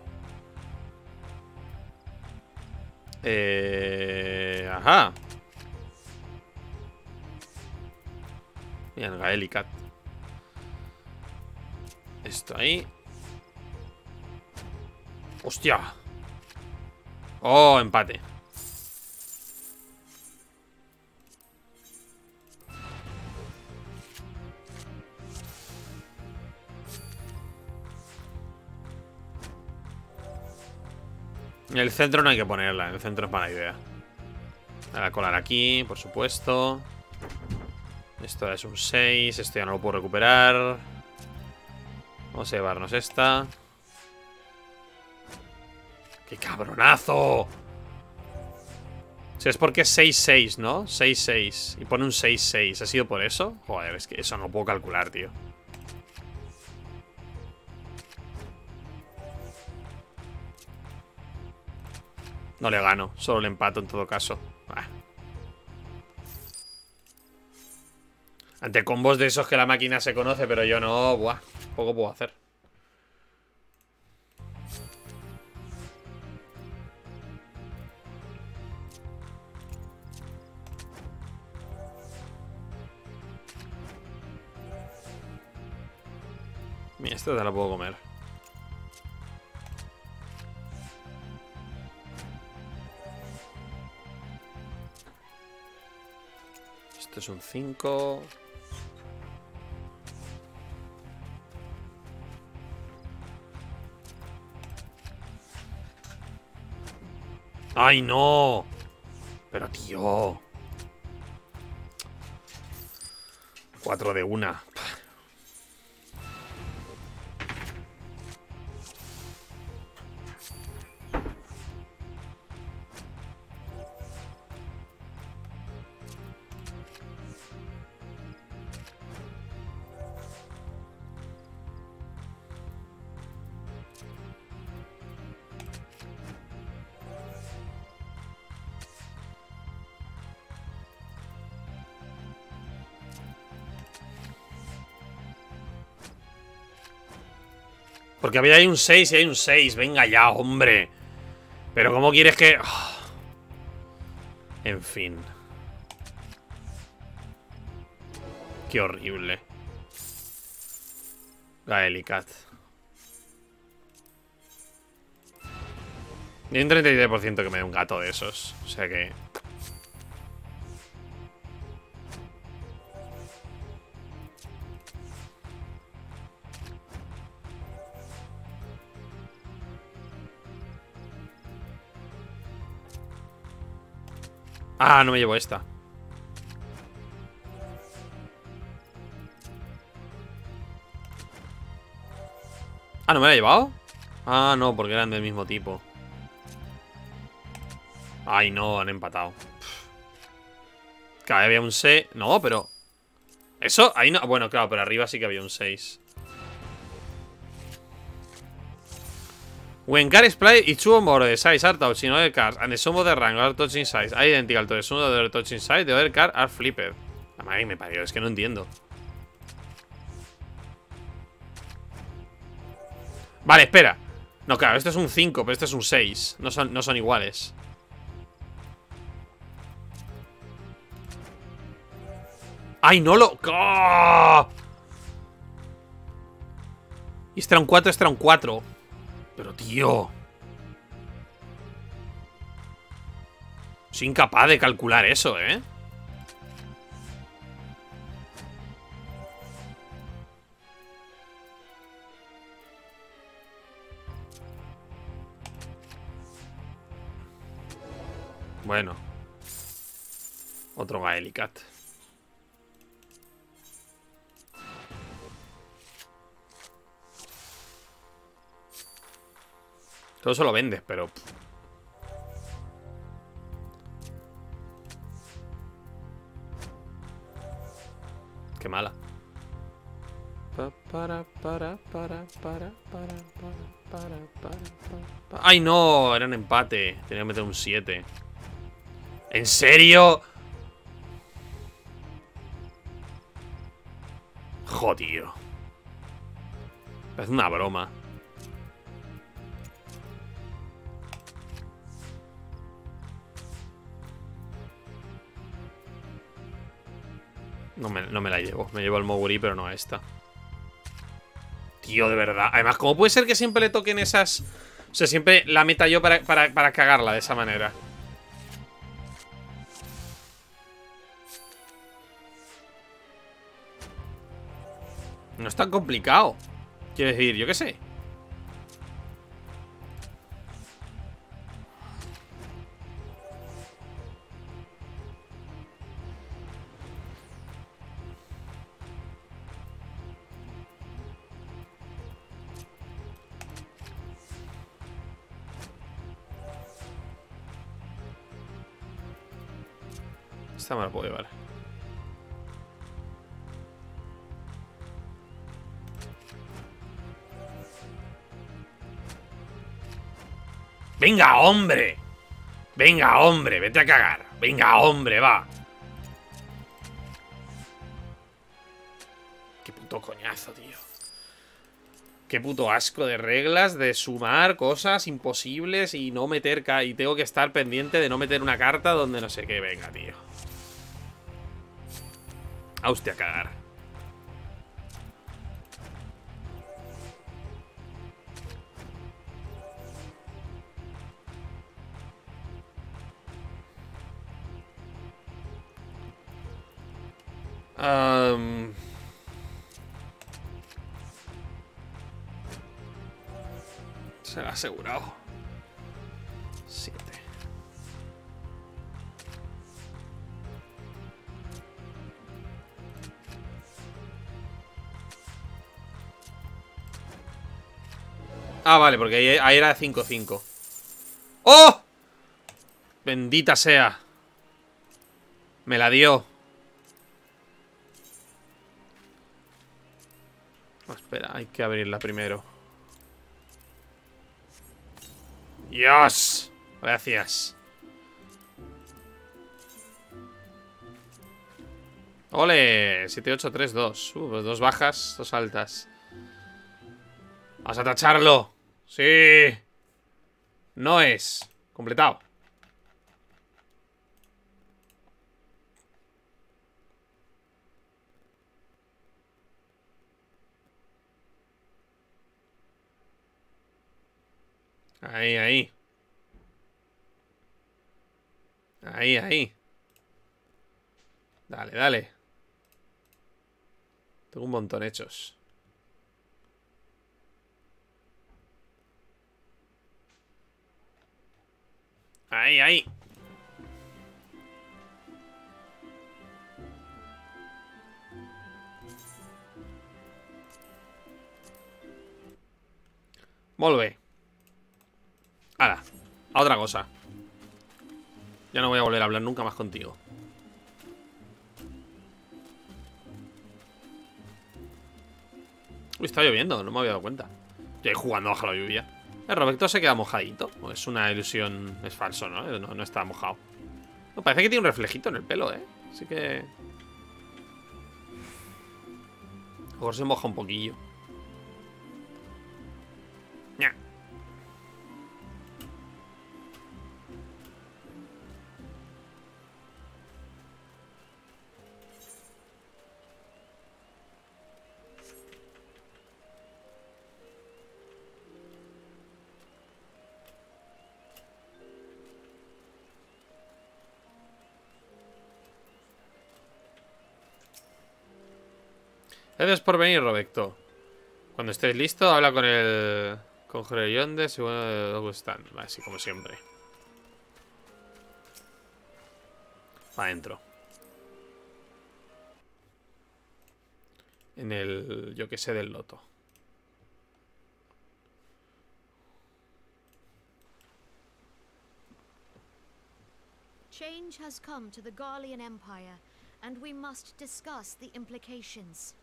Ajá. Mira, el Gaelicat. Esto ahí. ¡Hostia! Oh, empate. En el centro no hay que ponerla. En el centro es mala idea. A colar aquí, por supuesto. Esto es un 6. Esto ya no lo puedo recuperar. Vamos a llevarnos esta. ¡Qué cabronazo! Si es porque es 6-6, ¿no? 6-6. Y pone un 6-6. ¿Ha sido por eso? Joder, es que eso no lo puedo calcular, tío. No le gano, solo le empato en todo caso. Ante combos de esos que la máquina se conoce, pero yo no, buah, poco puedo hacer. Mira, esta te la puedo comer. Esto es un 5. ¡Ay, no! Pero, tío. 4 de una. Porque había ahí un 6 y hay un 6. Venga ya, hombre. Pero ¿cómo quieres que...? Oh. En fin. Qué horrible. Gaelicat. Y un 33% que me dé un gato de esos. O sea que... Ah, no me llevo esta. Ah, ¿no me la he llevado? Ah, no, porque eran del mismo tipo. Ay, no, han empatado. Claro, había un 6. No, pero... Eso, ahí no... Bueno, claro, pero arriba sí que había un 6. When cards play, each one more the size are touching other cards, and the sum of the rank are touching size are identical to the sum of the touching size, the other cards are flipped. La madre que me parió, es que no entiendo. Vale, espera. No, claro, esto es un 5, pero esto es un 6. No son iguales. ¡Ay, no lo! ¡Oh! Y este era un 4, este era un 4. Pero, tío. Soy incapaz de calcular eso, ¿eh? Bueno. Otro Gaelicat. Todo eso lo vendes, pero... Qué mala. ¡Ay, no! Era un empate. Tenía que meter un 7. ¿En serio? Jodido. Es una broma. No me la llevo. Me llevo el Moguri, pero no a esta. Tío, de verdad. Además, ¿cómo puede ser que siempre le toquen esas...? O sea, siempre la meta yo para cagarla de esa manera. No es tan complicado. Quiero decir, yo qué sé. Esta me la puedo llevar. ¡Venga, hombre! ¡Venga, hombre! ¡Vete a cagar! ¡Venga, hombre! ¡Va! ¡Qué puto coñazo, tío! ¡Qué puto asco de reglas! De sumar cosas imposibles y no meter... Y tengo que estar pendiente de no meter una carta donde no sé qué. Venga, tío. A usted a cagar. Se lo ha asegurado. 7. Ah, vale, porque ahí era 5-5. ¡Oh! Bendita sea. Me la dio. Oh, espera, hay que abrirla primero. ¡Dios! Gracias. ¡Ole! 7-8-3-2. Pues 2 bajas, 2 altas. ¡Vamos a tacharlo! ¡Sí! No es. Completado. Ahí, ahí. Ahí, ahí. Dale, dale. Tengo un montón hechos. Ahí, ahí. Molt bé. Ahora, a otra cosa. Ya no voy a volver a hablar nunca más contigo. Uy, está lloviendo, no me había dado cuenta. Estoy ahí jugando bajo la lluvia. El Roberto se queda mojadito. O es una ilusión, es falso, ¿no? No está mojado. No, parece que tiene un reflejito en el pelo, ¿eh? Así que... a lo mejor se moja un poquillo. Ña. Gracias por venir, Roberto. Cuando estés listo, habla con el... con Joreyondes y bueno, de Augustan. Así como siempre. Va adentro. En el... yo que sé del loto. Change has come to the Garlean Empire, and we must discuss the implications.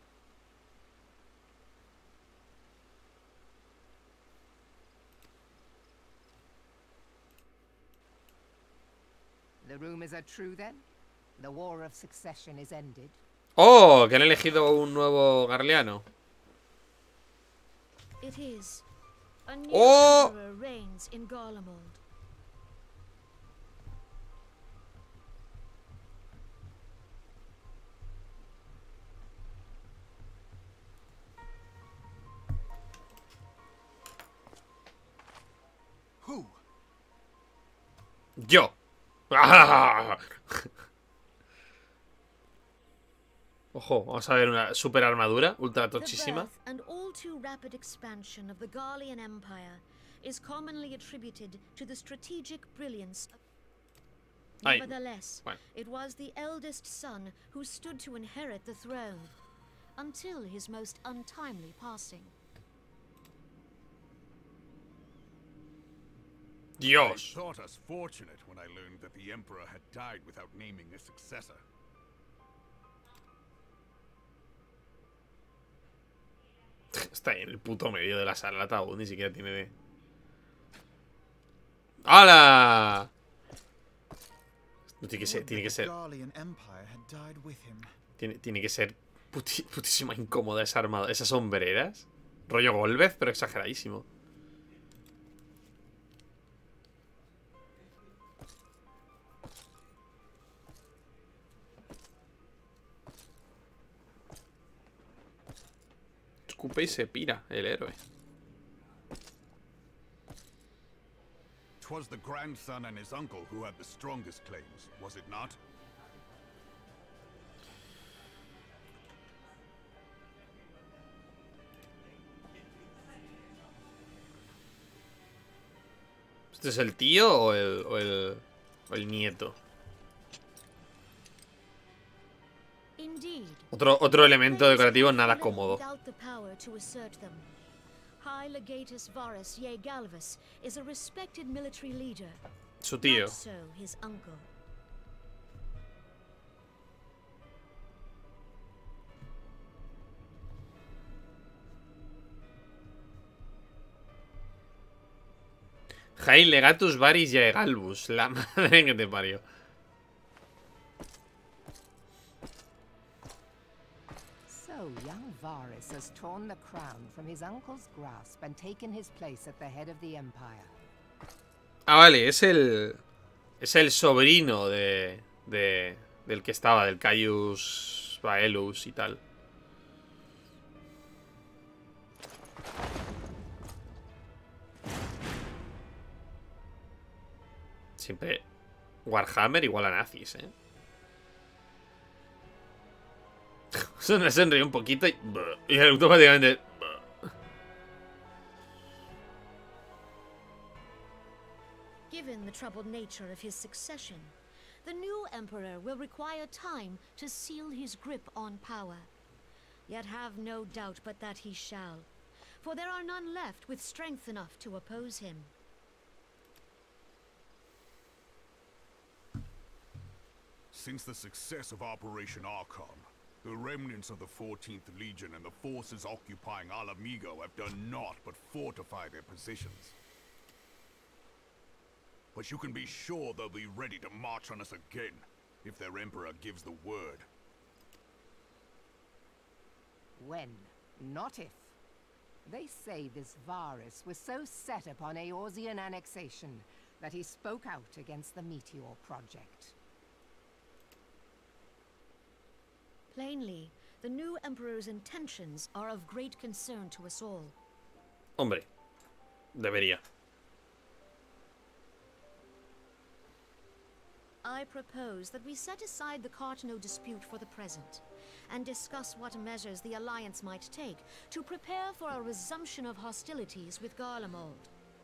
The rumors are true then? The war of succession is ended? ¡Oh! Que han elegido un nuevo Garleano. It is. A new Oh! emperor reigns in Garlemald. Who? ¡Yo! ¡Ah! Ojo, vamos a ver una super armadura ultra The tochísima. birth and all too rapid expansion of the Garlean Empire is commonly attributed to the strategic brilliance of... Ay, Nevertheless, bueno. it was the eldest son who stood to inherit the throne, until his most untimely passing. Dios. I thought us fortunate when I learned that the Emperor had died without naming a successor. Está ahí en el puto medio de la sala el ataúd, ni siquiera tiene de... ¡Hala! No tiene que ser, tiene que ser... Tiene que ser putísima incómoda esa armada, esas sombreras. Rollo Golbez, pero exageradísimo. Escupe y se pira el héroe. 'Twas the grandson and his uncle who had the strongest claims, was it not? ¿Este es el tío o el nieto? Indeed. Otro elemento decorativo nada cómodo. High Legatus Varus Ye Galvus is a respected military leader. Su tío. Not so his uncle. High Legatus Varus Ye Galvus. La madre que te parió. So young Varus has torn the crown from his uncle's grasp and taken his place at the head of the Empire. Ah, vale, es el... Es el sobrino del que estaba, del Caius Baelus y tal. Siempre Warhammer igual a nazis, ¿eh? Se sonríe un poquito y automáticamente... Given the troubled nature of his succession, the new emperor will require time to seal his grip on power. Yet have no doubt but that he shall, for there are none left with strength enough to oppose him. Since the success of Operation Archon, the remnants of the 14th Legion and the forces occupying Alamigo have done naught but fortify their positions. But you can be sure they'll be ready to march on us again, if their Emperor gives the word. When, not if. They say this Varus was so set upon Eorzean annexation that he spoke out against the Meteor Project. Plainly, the new emperor's intentions are of great concern to us all. Hombre, debería. I propose that we set aside the Cartno dispute for the present, and discuss what measures the Alliance might take to prepare for a resumption of hostilities with Garlemald.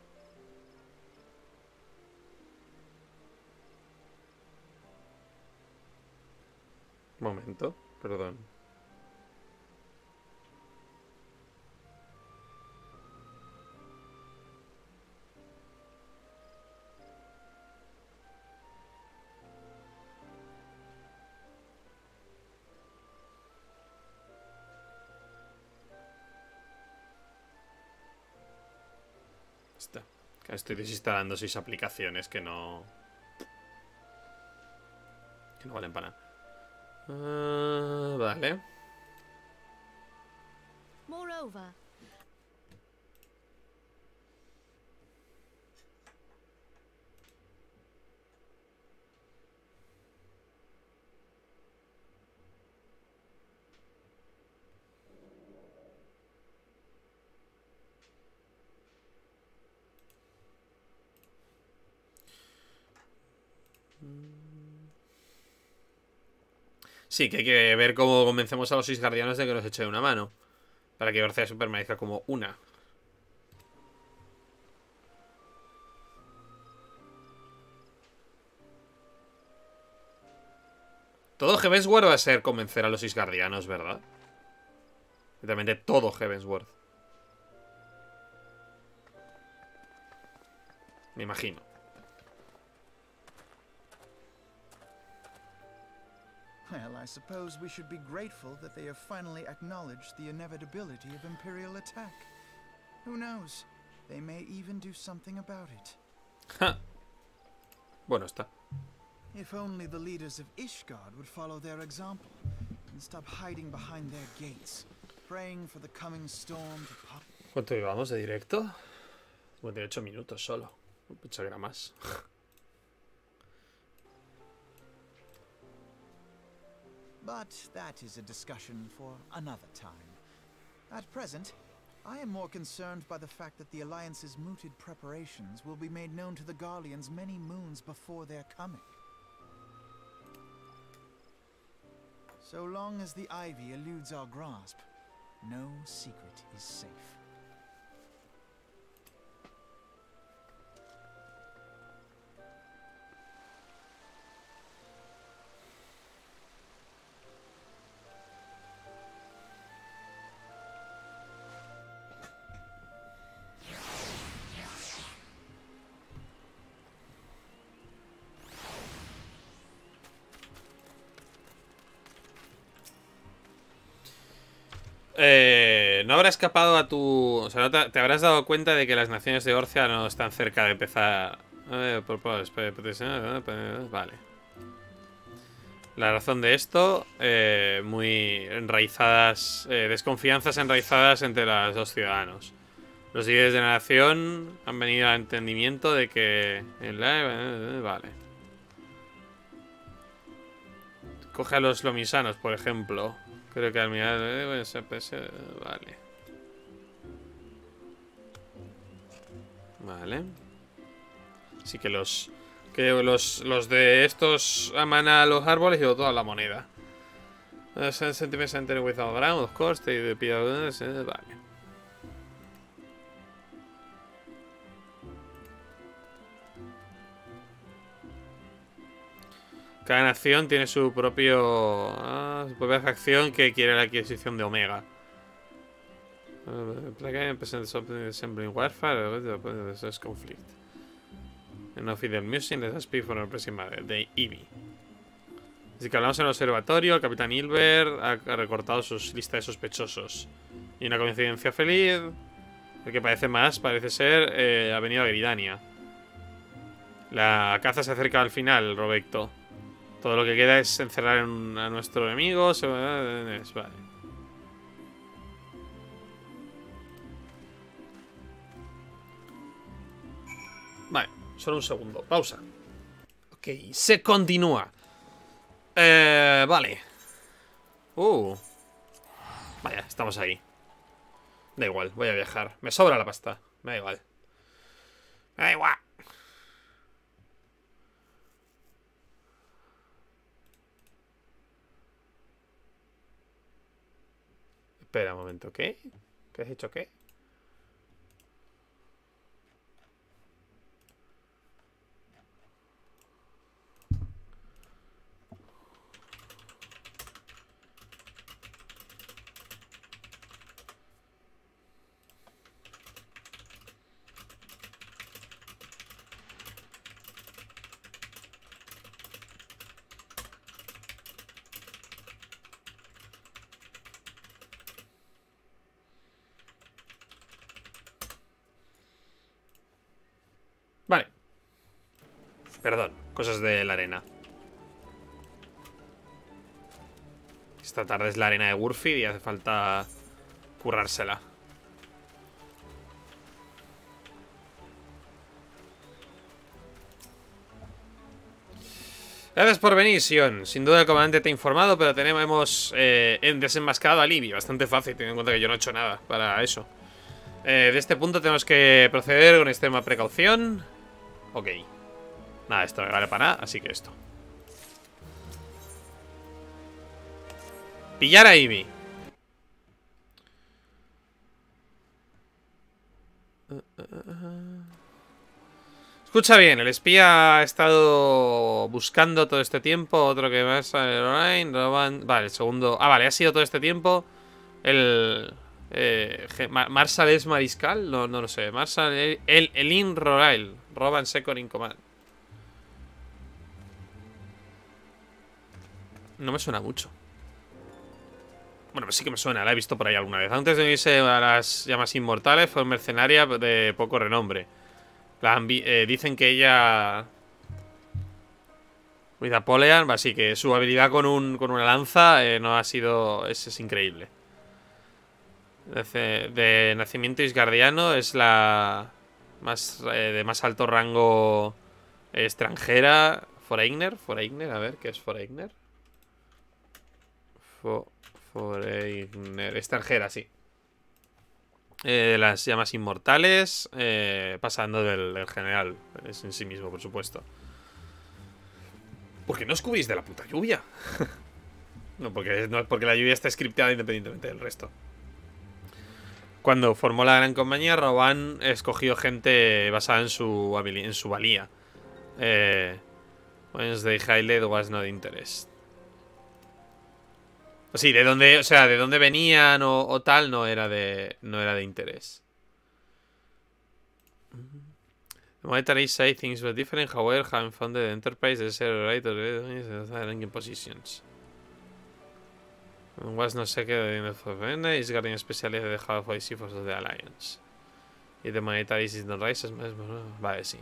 Momento, perdón. Está. Estoy desinstalando 6 aplicaciones que no valen para nada. Vale. Moreover, Sí, que hay que ver cómo convencemos a los 6 guardianes de que nos eche una mano. Para que Orcea permanezca como una. Todo Heavensward va a ser convencer a los 6 guardianos, ¿verdad? Literalmente todo Heavensward. Me imagino. Well, I suppose we should be grateful that they have finally acknowledged the inevitability of Imperial attack. Who knows? They may even do something about it. Ja. Bueno, está. If only the leaders of Ishgard would follow their example and stop hiding behind their gates, praying for the coming storm to pop. ¿Cuánto llevamos de directo? 58 minutos solo. Pensaba que era más. But that is a discussion for another time. At present, I am more concerned by the fact that the Alliance's mooted preparations will be made known to the Garleans many moons before their coming. So long as the Ivy eludes our grasp, no secret is safe. no habrá escapado a tu... O sea, no te habrás dado cuenta de que las naciones de Orcia no están cerca de empezar... Vale. La razón de esto, muy enraizadas, desconfianzas enraizadas entre los dos ciudadanos. Los líderes de la nación han venido al entendimiento de que... Vale. Coge a los lomisanos, por ejemplo. Creo que al mirar... Vale. Vale. Así que los de estos aman a los árboles y toda la moneda. Sentiment center without ground, of course. Vale. Cada nación tiene su propia facción que quiere la adquisición de Omega. Assembling warfare, es conflict. En Official Music, let's speak for la próxima de Eevee. Así que hablamos en el observatorio, el capitán Hilbert ha recortado su lista de sospechosos. Y una coincidencia feliz, el que parece ser, ha venido a Gridania. La caza se acerca al final, Robecto. Todo lo que queda es encerrar a nuestro enemigo. Vale. Vale, solo un segundo. Pausa. Ok, se continúa. Vale. Vaya, estamos ahí. Da igual, voy a viajar. Me sobra la pasta. Me da igual. Me da igual. Espera un momento, ¿qué? ¿Qué has hecho qué? Vale. Perdón, cosas de la arena. Esta tarde es la arena de Wurfid y hace falta currársela. Gracias por venir, Sion. Sin duda el comandante te ha informado, pero hemos desenmascarado a Libby. Bastante fácil, teniendo en cuenta que yo no he hecho nada para eso. De este punto tenemos que proceder con extrema precaución. Ok. Nada, esto no vale para nada, así que esto. Pillar a Eevee. Escucha bien, el espía ha estado buscando todo este tiempo. Otro que más... Vale, el segundo... Ah, vale, ha sido todo este tiempo el... Marshal es mariscal, no lo sé. Marshal Elin Rorail, Roban Second in Command. No me suena mucho. Bueno, pues sí que me suena, la he visto por ahí alguna vez. Antes de unirse a las llamas inmortales, fue mercenaria de poco renombre. Dicen que ella... With Apoleon, así que su habilidad con una lanza no ha sido... Es increíble. De nacimiento isgardiano, es la de más alto rango extranjera. Foreigner, a ver, ¿qué es Foreigner? Foreigner, extranjera, sí. De las llamas inmortales, pasando del general es en sí mismo, por supuesto. ¿Por qué no os cubrís de la puta lluvia? No, porque la lluvia está scripteada independientemente del resto. Cuando formó la gran compañía, Roban escogió gente basada en su valía. Wednesday Highlight was not interest. Sí, de dónde venían o tal no era de interés. The monetary side things were different, however, having founded the enterprise, the share right of ranking positions. Was no sé qué de is guardian especiales de Half for the Alliance. Y de Monetaris is not rises. Vale, sí.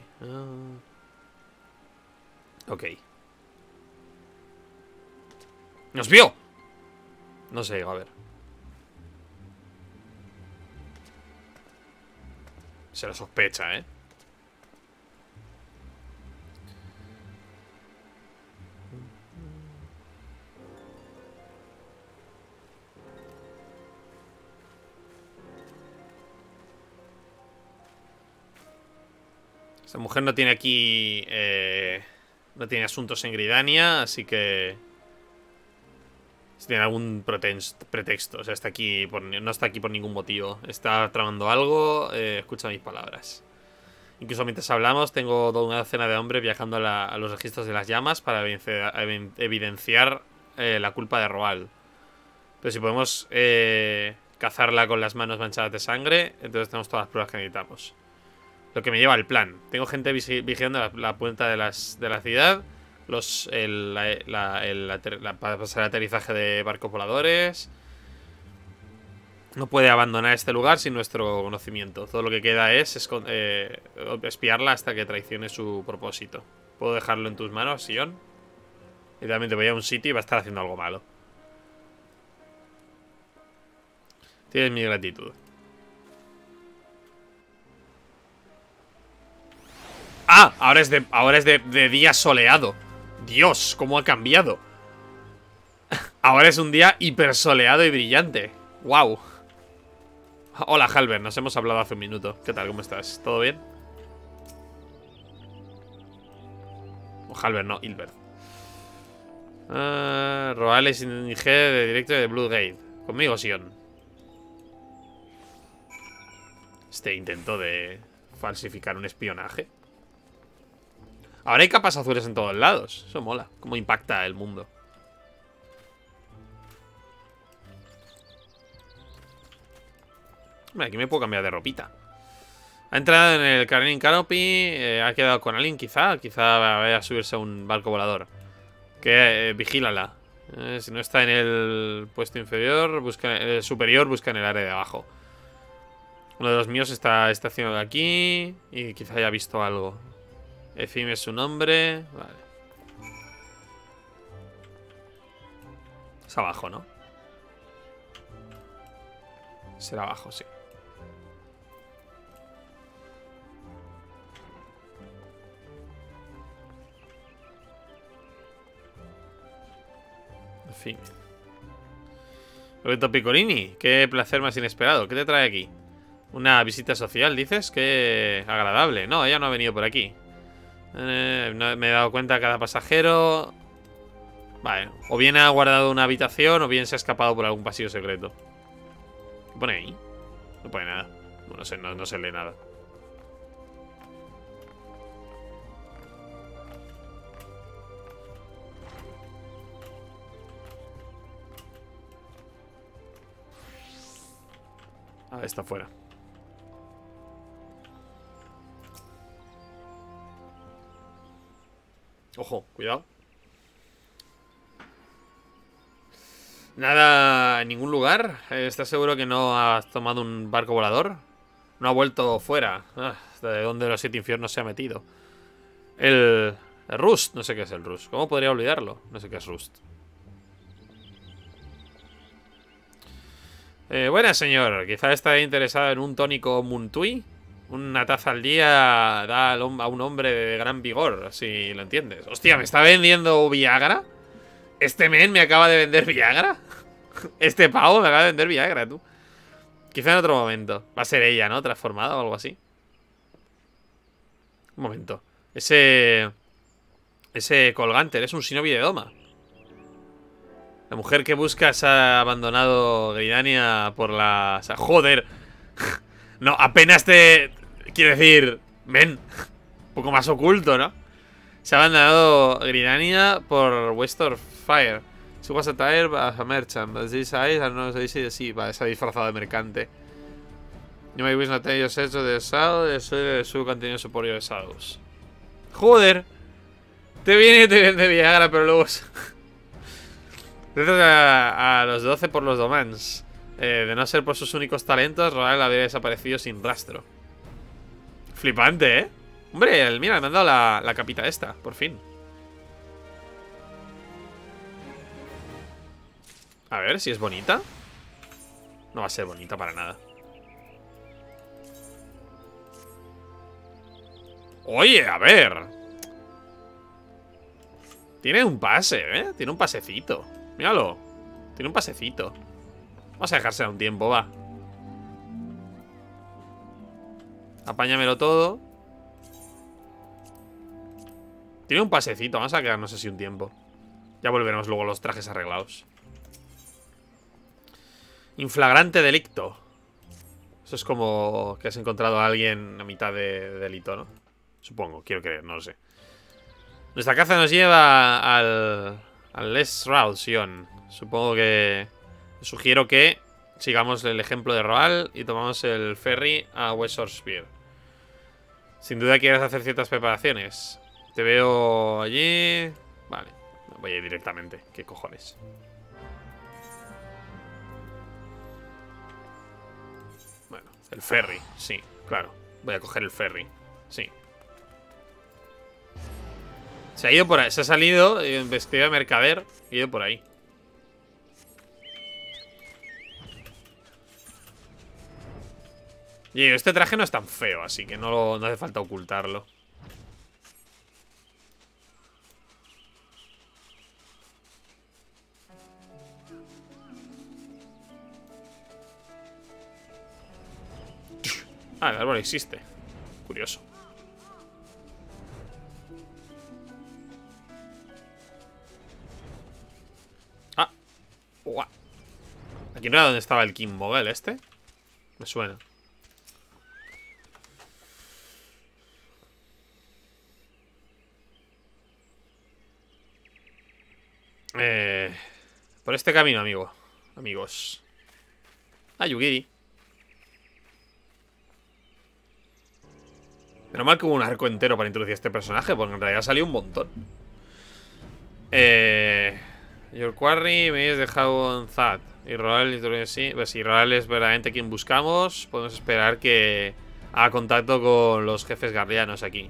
Ok. ¡Nos vio! No sé, a ver. Se lo sospecha, ¿eh? Esta mujer no tiene aquí... no tiene asuntos en Gridania, así que... Si tiene algún pretexto. O sea, está aquí no está aquí por ningún motivo. Está tramando algo. Escucha mis palabras. Incluso mientras hablamos, tengo toda una docena de hombres viajando a los registros de las llamas para evidenciar la culpa de Roal. Pero si podemos cazarla con las manos manchadas de sangre, entonces tenemos todas las pruebas que necesitamos. Lo que me lleva al plan. Tengo gente vigilando la puerta de la ciudad. Para pasar el aterrizaje de barcos voladores. No puede abandonar este lugar sin nuestro conocimiento. Todo lo que queda es espiarla hasta que traicione su propósito. ¿Puedo dejarlo en tus manos, Sion? Literalmente voy a un sitio y va a estar haciendo algo malo. Tienes mi gratitud. ¡Ah! Ahora es de día soleado. Dios, cómo ha cambiado. Ahora es un día hiper soleado y brillante. ¡Wow! Hola, Halber, nos hemos hablado hace un minuto. ¿Qué tal? ¿Cómo estás? ¿Todo bien? O Halber, no, Hilbert. Roales Inge de directo de Bloodgate. Conmigo, Sion. Este intento de falsificar un espionaje. Ahora hay capas azules en todos lados. Eso mola. Cómo impacta el mundo. Hombre, aquí me puedo cambiar de ropita. Ha entrado en el Carrying Canopy. Ha quedado con alguien, quizá. Quizá vaya a subirse a un barco volador. Que vigílala. Si no está en el puesto inferior, busca en el superior, busca en el área de abajo. Uno de los míos está estacionado aquí. Y quizá haya visto algo. Efim es su nombre. Vale. Es abajo, ¿no? Será abajo, sí. En fin. Roberto Piccolini, qué placer más inesperado. ¿Qué te trae aquí? Una visita social, dices. Qué agradable. No, ella no ha venido por aquí. Me he dado cuenta de cada pasajero. Vale, o bien ha guardado una habitación o bien se ha escapado por algún pasillo secreto. ¿Qué pone ahí? No pone nada. No sé, no se lee nada. Ah, está fuera. Ojo, cuidado. Nada en ningún lugar. ¿Estás seguro que no has tomado un barco volador? No ha vuelto fuera. ¿De dónde los 7 infiernos se ha metido? El Rust. No sé qué es el Rust. ¿Cómo podría olvidarlo? No sé qué es Rust. Buenas, señor. Quizá está interesado en un tónico Muntui. Una taza al día da a un hombre de gran vigor, si lo entiendes. Hostia, ¿me está vendiendo Viagra? ¿Este men me acaba de vender Viagra? Este pavo me acaba de vender Viagra, tú. Quizá en otro momento. Va a ser ella, ¿no? Transformada o algo así. Un momento. Ese colgante, es un shinobi de Doma. La mujer que buscas ha abandonado Gridania por la... O sea, joder. No, apenas te... Quiero decir... Men. Un poco más oculto, ¿no? Se ha abandonado Gridania por Western Fire. Se was a tire as a merchant. As this eyes, no sé si sí, va, se ha disfrazado de mercante. You may wish not tell your sense of the Shadow. Soy de su contenido superior de Shadows. Joder. Te viene y te vende Viagra, pero luego... Gracias a los 12 por los domains. De no ser por sus únicos talentos, Roal habría desaparecido sin rastro. Flipante, ¿eh? Hombre, mira, me han dado la capita esta, por fin. A ver si es bonita. No va a ser bonita para nada. Oye, a ver. Tiene un pase, ¿eh? Tiene un pasecito. Míralo. Tiene un pasecito. Vamos a dejársela un tiempo, va. Apáñamelo todo. Tiene un pasecito. Vamos a quedarnos así un tiempo. Ya volveremos luego a los trajes arreglados. Inflagrante delicto. Eso es como que has encontrado a alguien a mitad de delito, ¿no? Supongo, quiero creer, no lo sé. Nuestra caza nos lleva al Les Ration. Supongo que... Sugiero que sigamos el ejemplo de Roal y tomamos el ferry a West Orspear. Sin duda quieres hacer ciertas preparaciones. Te veo allí... Vale, voy a ir directamente. ¿Qué cojones? Bueno, el ferry, sí, claro. Voy a coger el ferry, sí. Se ha ido por ahí, se ha salido vestido de mercader y ha ido por ahí. Y este traje no es tan feo, así que no hace falta ocultarlo. Ah, el árbol existe. Curioso. Ah. Uah. Aquí no era donde estaba el King Mogel este. Me suena. Por este camino, amigos. Ah, Yugiri. Menos mal que hubo un arco entero para introducir a este personaje, porque en realidad salió un montón. Your Quarry, me has dejado un Zad. Y Roal, sí. Pues si Roal es verdaderamente quien buscamos, podemos esperar que haga contacto con los jefes guardianos aquí.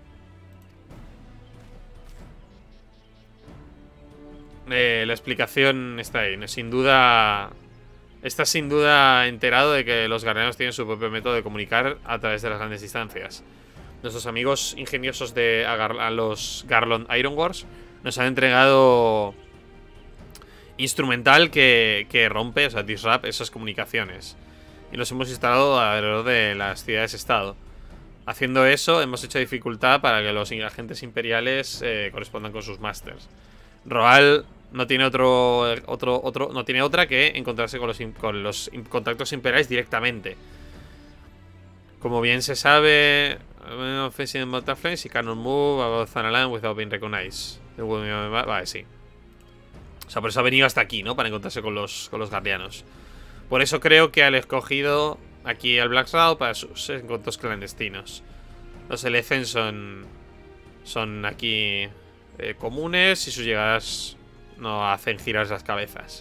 La explicación está ahí. Sin duda... Estás sin duda enterado de que los guardianos tienen su propio método de comunicar a través de las grandes distancias. Nuestros amigos ingeniosos de a los Garland Ironworks nos han entregado instrumental que rompe, o sea, disrupt esas comunicaciones. Y los hemos instalado alrededor de las ciudades-estado. Haciendo eso, hemos hecho dificultad para que los agentes imperiales correspondan con sus masters. Roal no tiene no tiene otra que encontrarse con los contactos imperiales directamente. Como bien se sabe, Facing Butterflies y cannot move about Thanalan without being recognized. Vale, sí. O sea, por eso ha venido hasta aquí, ¿no? Para encontrarse con los guardianos. Por eso creo que han escogido aquí al Blacksraw para sus encuentros clandestinos. Los Elefen son aquí comunes y sus llegadas no hacen girar las cabezas.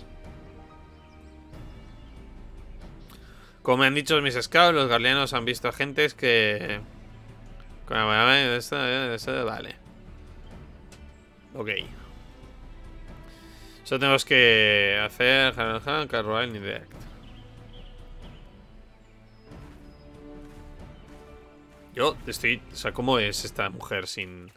Como me han dicho mis scouts, los guardianos han visto agentes que... Vale. Ok. Solo tenemos que hacer... Carroll Indirect. Yo estoy... O sea, ¿cómo es esta mujer sin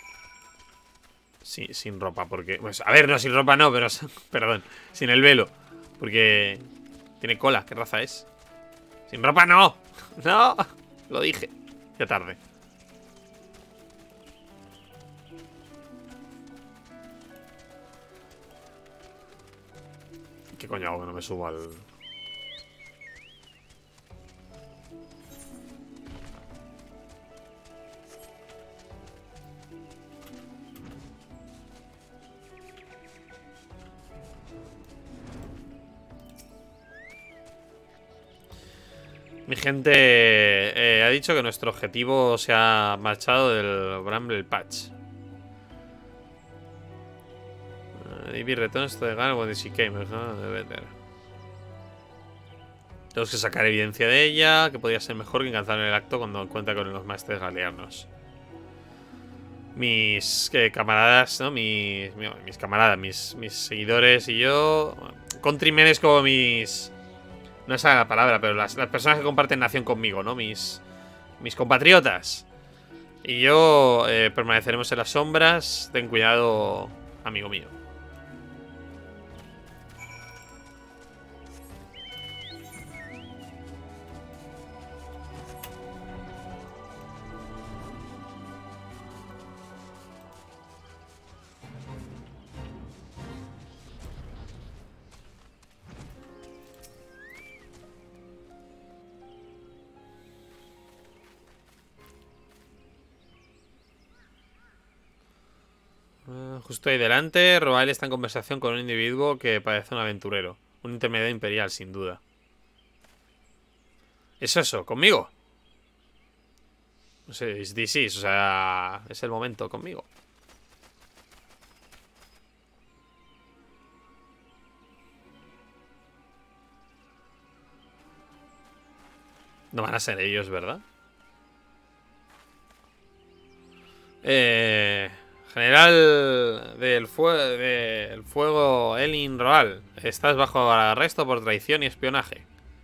ropa? Porque... Pues, a ver, no, sin ropa no, pero... Perdón. Sin el velo. Porque... Tiene cola. ¿Qué raza es? ¡Sin ropa no! ¡No! Lo dije. Ya tarde. ¿Qué coño hago que no me subo al...? Mi gente ha dicho que nuestro objetivo se ha marchado del Bramble Patch. Maybe returns to the gun when she came. Tenemos que sacar evidencia de ella, que podría ser mejor que alcanzar el acto cuando cuenta con los maestres galeanos. Mis camaradas, ¿no? Mis camaradas, mis seguidores y yo. Countrymen es como mis... No es la palabra, pero las personas que comparten nación conmigo, ¿no? Mis compatriotas. Y yo permaneceremos en las sombras. Ten cuidado, amigo mío. Justo ahí delante, Roal está en conversación con un individuo que parece un aventurero. Un intermediario imperial, sin duda. ¿Es eso? ¿Conmigo? No sé, es this is, o sea, es el momento, conmigo. No van a ser ellos, ¿verdad? General del fuego Elin Roal, estás bajo arresto por traición y espionaje.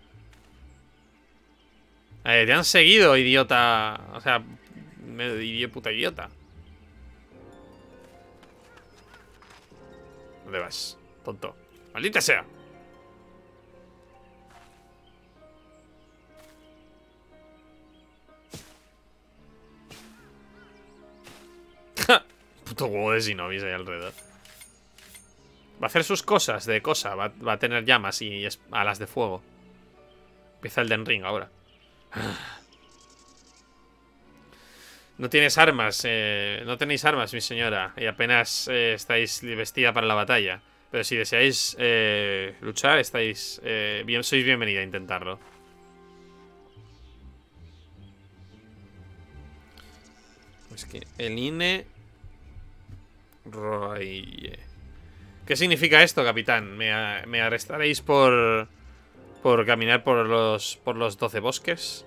Te han seguido, idiota. O sea, puta idiota. ¿Dónde vas, tonto? ¡Maldita sea! Puto huevo de Shinobi ahí alrededor. Va a hacer sus cosas de cosa. Va a tener llamas y alas de fuego. Empieza el Den Ring ahora. No tienes armas. No tenéis armas, mi señora. Y apenas estáis vestida para la batalla. Pero si deseáis luchar, sois bienvenida a intentarlo. Es que el INE... ¿Qué significa esto, capitán? ¿Me arrestaréis por caminar por los 12 bosques?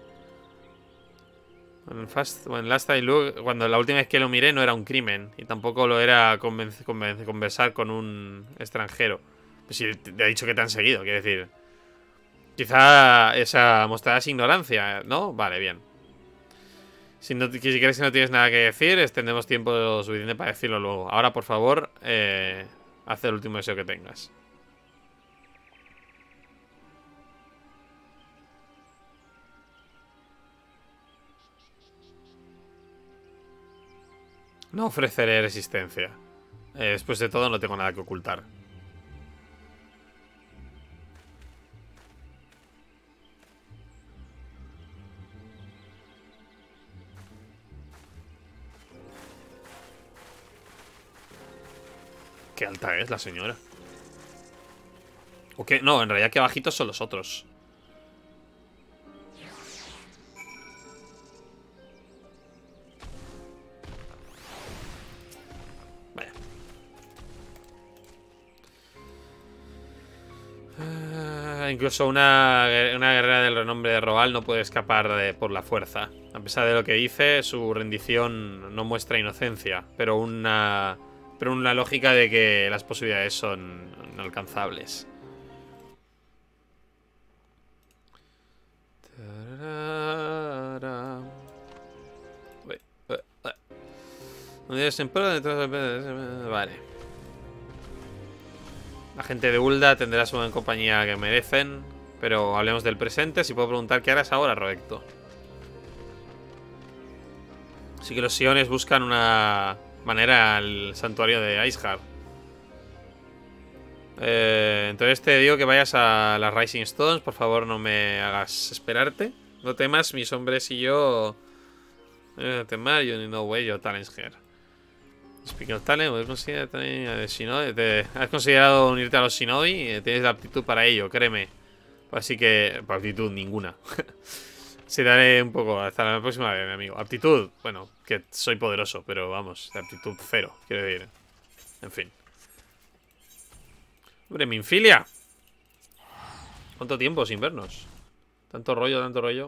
En Last I Look, cuando la última vez que lo miré no era un crimen. Y tampoco lo era conversar con un extranjero. Pues si te ha dicho que te han seguido, quiero decir. Quizá esa mostrarás ignorancia, ¿no? Vale, bien. Si crees que no tienes nada que decir, tendremos tiempo suficiente para decirlo luego. Ahora, por favor, haz el último deseo que tengas. No ofreceré resistencia. Después de todo, no tengo nada que ocultar. Qué alta es la señora. ¿O qué? No, en realidad qué bajitos son los otros. Vaya. Incluso una guerrera del renombre de Roal no puede escapar por la fuerza. A pesar de lo que dice, su rendición no muestra inocencia, pero una lógica de que las posibilidades son inalcanzables. Vale. La gente de Ul'dah tendrá su buena compañía que merecen. Pero hablemos del presente. Si puedo preguntar qué harás ahora, Roecto. Así que los Siones buscan una manera al santuario de Iceheart. Entonces te digo que vayas a las Rising Stones. Por favor, no me hagas esperarte. No temas, mis hombres y yo. Temas, you know way your talents here. Speaking of talent, ¿has considerado unirte a los Shinobi? Tienes la aptitud para ello, créeme. Así que, aptitud ninguna. Se daré un poco hasta la próxima vez, mi amigo. Aptitud, bueno, que soy poderoso, pero vamos, aptitud cero, quiero decir. En fin. Hombre, Minfilia. ¿Cuánto tiempo sin vernos? Tanto rollo, tanto rollo.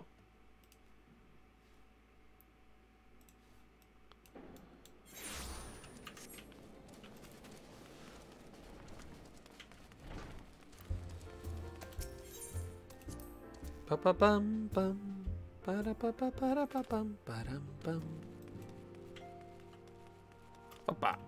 Pa pa pam pam. Para pa pa para pa pam param pam. Opa.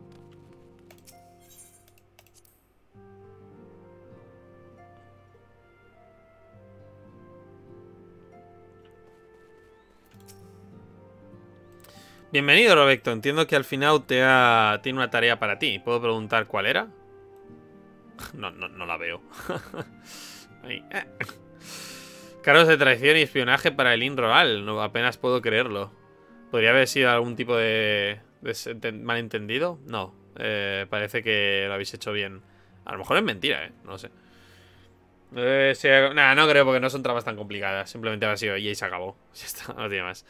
Bienvenido, Roberto. Entiendo que al final tiene una tarea para ti. ¿Puedo preguntar cuál era? No la veo. Ahí. Cargos de traición y espionaje para el Inroal. No, apenas puedo creerlo. ¿Podría haber sido algún tipo de malentendido? No. Parece que lo habéis hecho bien. A lo mejor es mentira, no lo sé. Nada, no creo porque no son tramas tan complicadas. Simplemente ha sido y se acabó. Ya está, no tiene más.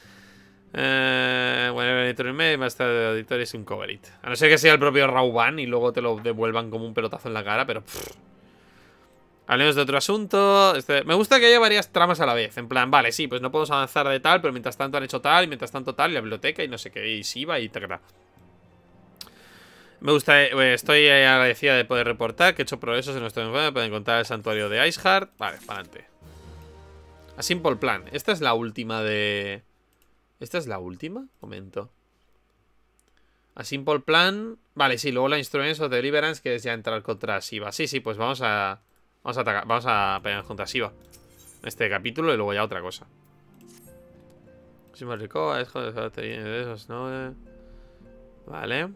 Bueno, más tarde de auditores y un cover it. A no ser que sea el propio Rauban y luego te lo devuelvan como un pelotazo en la cara, pero... Hablemos de otro asunto. Me gusta que haya varias tramas a la vez. En plan, vale, sí, pues no podemos avanzar de tal, pero mientras tanto han hecho tal, y mientras tanto tal, y la biblioteca, y no sé qué, y Siva, y tal. Me gusta, estoy agradecida de poder reportar que he hecho progresos en nuestro enfoque para encontrar el santuario de Iceheart. Vale, para adelante. A Simple Plan. Esta es la última de... ¿Esta es la última? Momento. A Simple Plan. Vale, sí, luego la Instruments of Deliverance, que es ya entrar contra Siva. Sí, pues vamos a atacar, vamos a pelear contra Siva en este capítulo y luego ya otra cosa. Si me rico, es de esos, ¿no? Vale.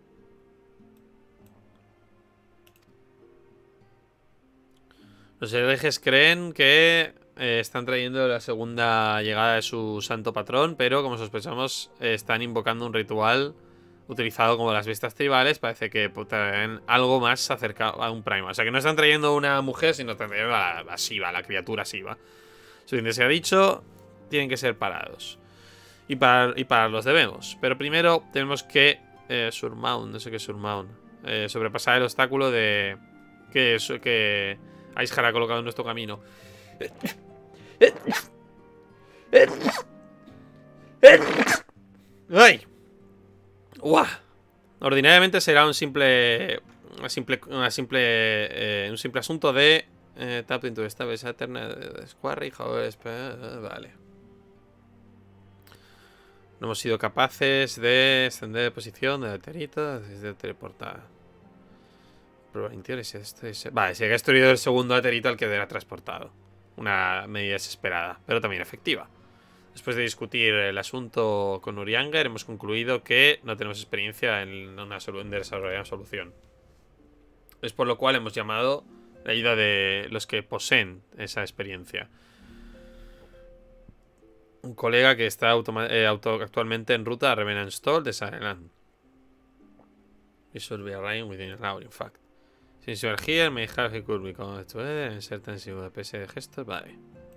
Los herejes creen que están trayendo la segunda llegada de su santo patrón, pero como sospechamos están invocando un ritual utilizado como las bestias tribales. Parece que traen algo más acercado a un Prime. O sea que no están trayendo una mujer, sino están trayendo a Siva, la criatura Siva. Suficiente se ha dicho, tienen que ser parados. Y para los debemos. Pero primero tenemos que surmount, no sé qué es surmount. Sobrepasar el obstáculo de que Iceheart ha colocado en nuestro camino. ¡Ay! ¡Uah! Ordinariamente será un simple asunto de tap into esta vez eterna de Squarry, joder, vale. No hemos sido capaces de extender de posición de la terita desde teleportar. Prueba interior si vale, se ha destruido el segundo aterito al que era transportado. Una medida desesperada, pero también efectiva. Después de discutir el asunto con Urianger, hemos concluido que no tenemos experiencia en desarrollar una solución. Es por lo cual hemos llamado la ayuda de los que poseen esa experiencia. Un colega que está actualmente en ruta a Revenant Stall de Sareland. It should be arriving within an hour, in fact. Since you are here, may have he could be come to a certain pese de gestos. Vale.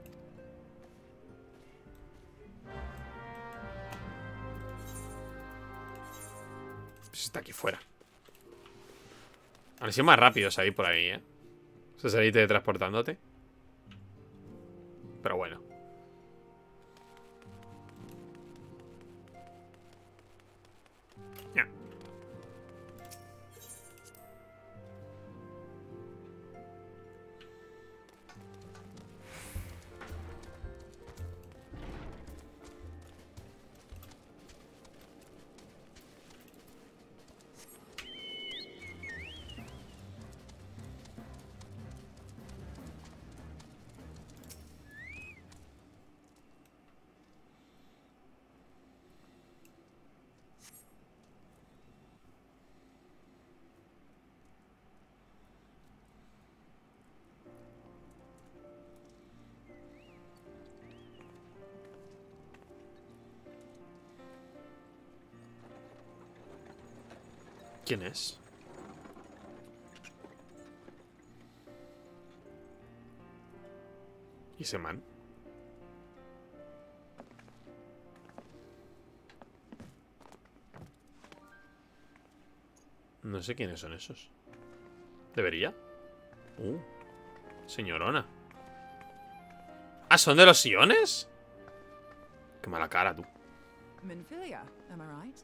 Pues está aquí fuera. Han sido más rápidos ahí por ahí, O sea, salir teletransportándote. Pero bueno. Ya. ¿Quién es? ¿Y ese man? No sé quiénes son esos. ¿Debería? Señorona. Ah, ¿son de los siones? Qué mala cara, tú. Minfilia, am I right?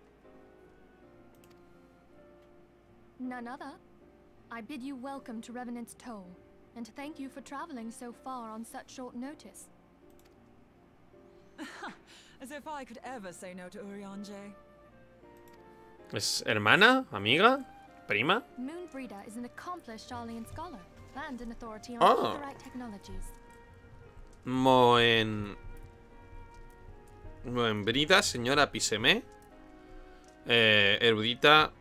None other. I bid you welcome to Revenant's Toll, and thank you for traveling so far on such short notice. As if I could ever say no to Urianger. ¿Es hermana? ¿Amiga? ¿Prima? Moonbreeder is an accomplished Sharlayan scholar and an authority on Oh. all the right technologies. Moenbrida, señora Piseme. Erudita.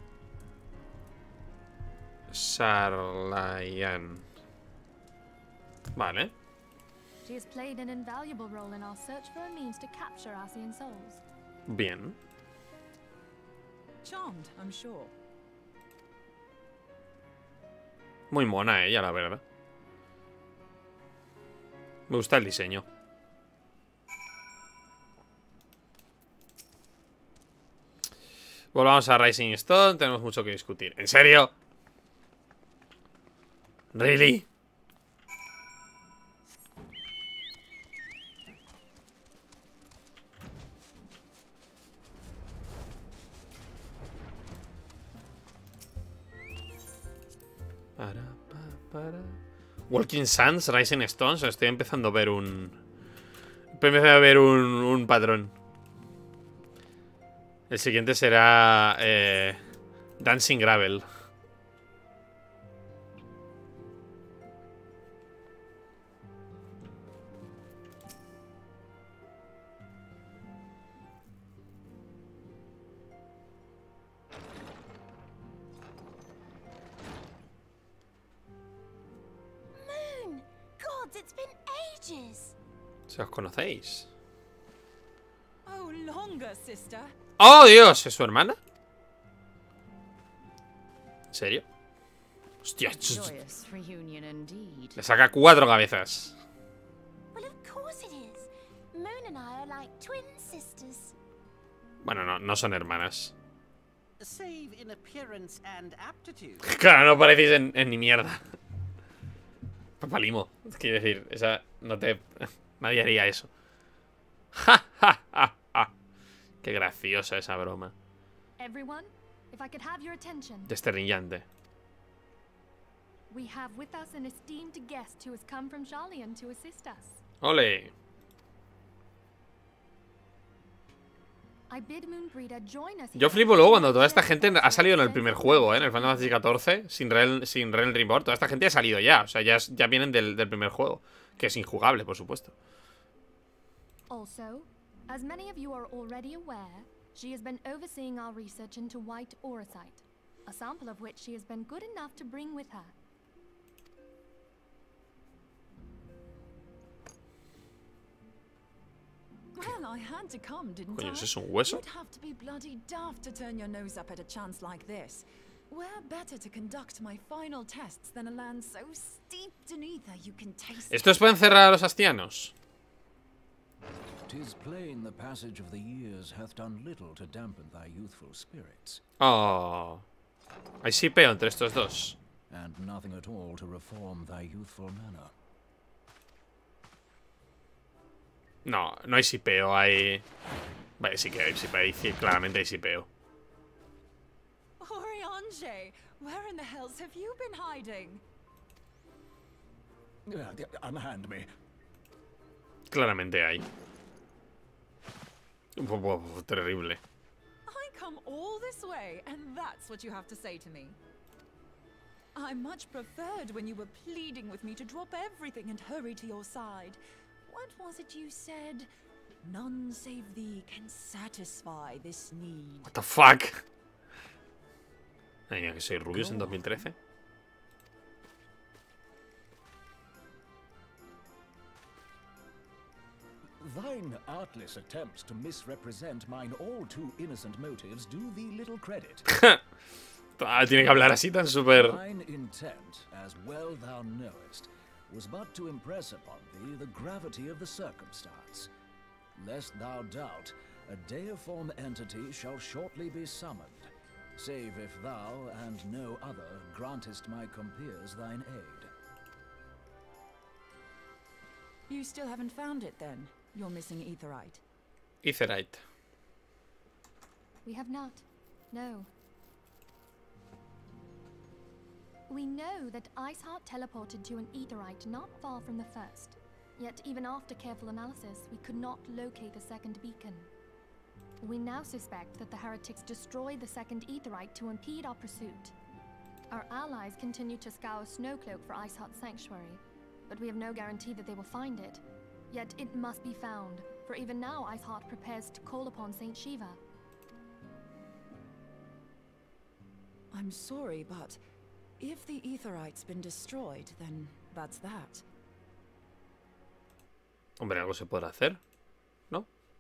Sharlayan. Vale. She has played an invaluable role in our search for a means to capture Ascian souls. Bien. Charmed, I'm sure. Muy mona ella, la verdad. Me gusta el diseño. Volvamos a Rising Stone. Tenemos mucho que discutir. ¿En serio? ¿Really? Walking Sands, Rising Stones. Estoy empezando a ver un patrón. El siguiente será Dancing Gravel. Moon! Gods, it's been ages! Si os conocéis. Oh, longer, sister. ¡Oh, Dios! ¿Es su hermana? ¿En serio? Hostia, Joyous reunion indeed. le saca 4 cabezas. Well, of course it is. Moon and I are like twin sisters. Bueno, no son hermanas. Save in appearance and aptitude. Claro, no parecéis en ni mierda. Papalimo. Quiero decir, esa no te... Nadie haría eso. Ja, ja, ja, ja. Qué graciosa esa broma. Everyone, if I could have your attention. Desternillante. We have with us an esteemed guest who has come from Sharlayan to assist us. ¡Ole! I bid Moonbreeder join us. Yo flipo luego cuando toda esta gente ha salido en el primer juego, en el Final Fantasy XIV, sin Realm Reborn. Toda esta gente ha salido ya, o sea, ya vienen del primer juego, que es injugable, por supuesto. Also, as many of you are already aware, she has been overseeing our research into white auracite, a sample of which she has been good enough to bring with her. Well, I had to come, didn't Coño, I? ¿es eso un hueso? You'd have to be bloody daft to turn your nose up at a chance like this. Where better to conduct my final tests than a land so steeped in ether you can taste it? ¿Estos pueden cerrar a los astianos? 'Tis plain the passage of the years hath done little to dampen thy youthful spirits, Oh. Hay sipeo entre estos dos. and nothing at all to reform thy youthful manner. No, no hay sipeo, hay... Vale, sí que hay sipeo, sí, claramente hay sipeo. Oriange, where in the hells have you been hiding? Unhand me. Claramente hay. Terrible. I come all this way, and that's what you have to say to me. I much preferred when you were pleading with me to drop everything and hurry to your side. What was it you said? None save thee can satisfy this need. What the fuck? Ay, mira, que soy rubios en 2013. Thine artless attempts to misrepresent mine all too innocent motives do thee little credit. Tiene que hablar así tan súper... Mine intent, as well thou knowest, was but to impress upon thee the gravity of the circumstance. Lest thou doubt, a deiform entity shall shortly be summoned, save if thou and no other grantest my compeers thine aid. You still haven't found it then? You're missing Aetherite. Aetherite. We have not. No. We know that Iceheart teleported to an Aetherite not far from the first. Yet even after careful analysis, we could not locate the second beacon. We now suspect that the heretics destroyed the second Aetherite to impede our pursuit. Our allies continue to scour Snowcloak for Iceheart's sanctuary, but we have no guarantee that they will find it. Yet it must be found, for even now Iceheart prepares to call upon Saint Shiva. I'm sorry, but if the Aetherite's been destroyed, then that's that. Hombre, algo se podrá hacer, ¿no?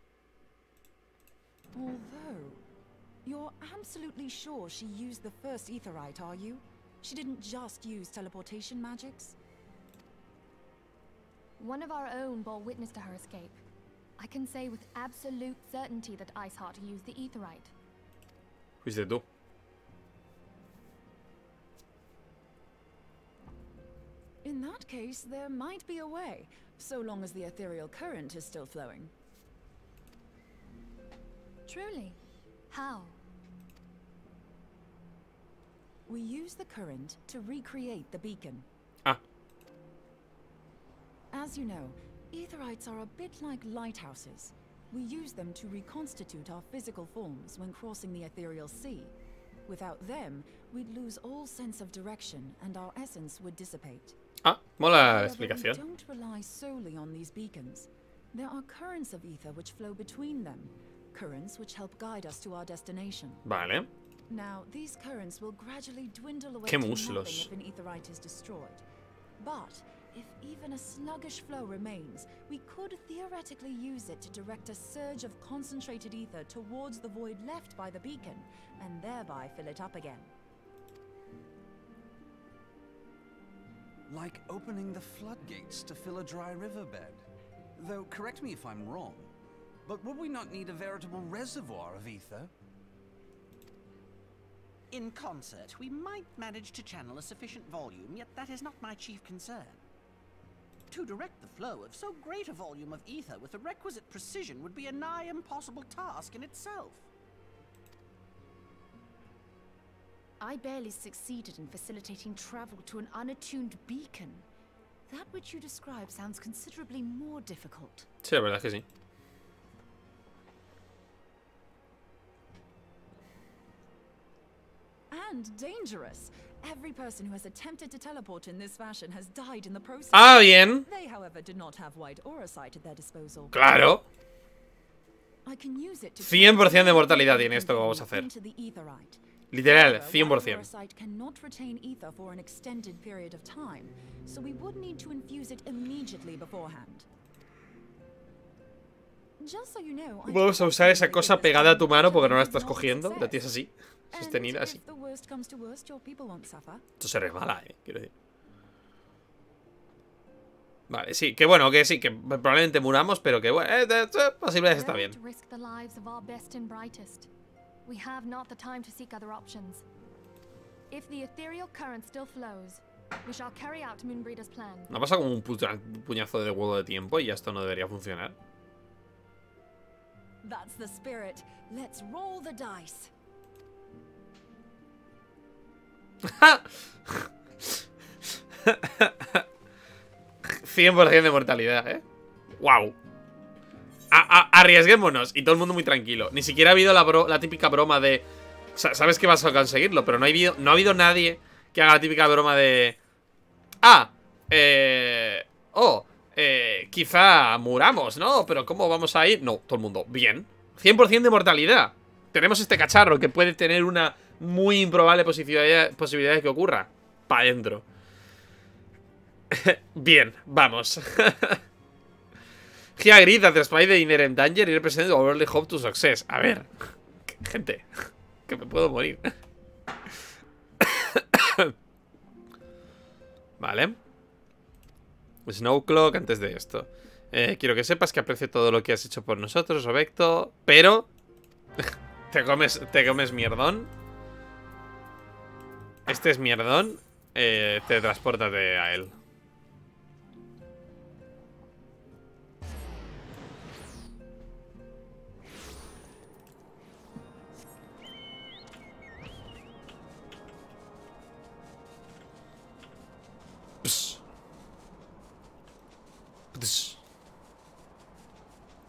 Although, you're absolutely sure she used the first Aetherite, are you? She didn't just use teleportation magics? One of our own bore witness to her escape. I can say with absolute certainty that Iceheart used the Aetherite. Fuiste tú. In that case, there might be a way, so long as the ethereal current is still flowing. Truly? How? We use the current to recreate the beacon. Ah. As you know, Aetherites are a bit like lighthouses. We use them to reconstitute our physical forms when crossing the ethereal sea. Without them, we'd lose all sense of direction and our essence would dissipate. Ah, mola la However, explicación. we don't rely solely on these beacons. There are currents of ether which flow between them, currents which help guide us to our destination. Vale. Now, these currents will gradually dwindle away Qué to muslos. nothing if an Aetherite is destroyed. But if even a sluggish flow remains, we could theoretically use it to direct a surge of concentrated ether towards the void left by the beacon, and thereby fill it up again. Like opening the floodgates to fill a dry riverbed. Though, correct me if I'm wrong, but would we not need a veritable reservoir of ether? In concert, we might manage to channel a sufficient volume, yet that is not my chief concern. To direct the flow of so great a volume of ether with the requisite precision would be a nigh impossible task in itself. I barely succeeded in facilitating travel to an unattuned beacon. That which you describe sounds considerably more difficult. Sí, la verdad es que sí. And dangerous. Every person who has attempted to teleport in this fashion has died in the process. Ah, bien. They, however, did not have wide aura sight at their disposal. Claro. I can use it to 100% de mortalidad tiene esto que vamos a hacer. into the Aetherite. Literal, However, 100%. wide aura sight cannot retain ether for an extended period of time, so we would need to infuse it immediately beforehand. Just so you know, I Vamos a don't usar esa think cosa this pegada a tu mano porque no la is estás not a cogiendo. La success. tienes así, And sostenida así. if the worst comes to worst, your people won't suffer. Esto se resbala, quiero decir. Vale, sí, que bueno, que sí, que probablemente muramos, pero que bueno, posibilidades está bien. Don't risk the lives of our best and brightest. We have not the time to seek other options. If the ethereal current still flows, we shall carry out Moonbreeder's plan. No pasa como un puñazo de huevo de tiempo y ya esto no debería funcionar. That's the spirit. Let's roll the dice. 100% de mortalidad, ¿eh? ¡Wow! Arriesguémonos. Y todo el mundo muy tranquilo. Ni siquiera ha habido la típica broma de... Sabes que vas a conseguirlo, pero no ha habido nadie que haga la típica broma de... quizá muramos, ¿no? Pero ¿cómo vamos a ir? No, todo el mundo, bien. 100% de mortalidad. Tenemos este cacharro que puede tener una muy improbable posibilidad de que ocurra. Pa' dentro. Bien, vamos. He agreed that despite the inherent danger, he represented overly hope to success. A ver, gente, que me puedo morir. Vale. Snowcloak, antes de esto. Quiero que sepas que aprecio todo lo que has hecho por nosotros, Robecto, pero te comes mierdón. Este es mierdón. Transpórtate a él.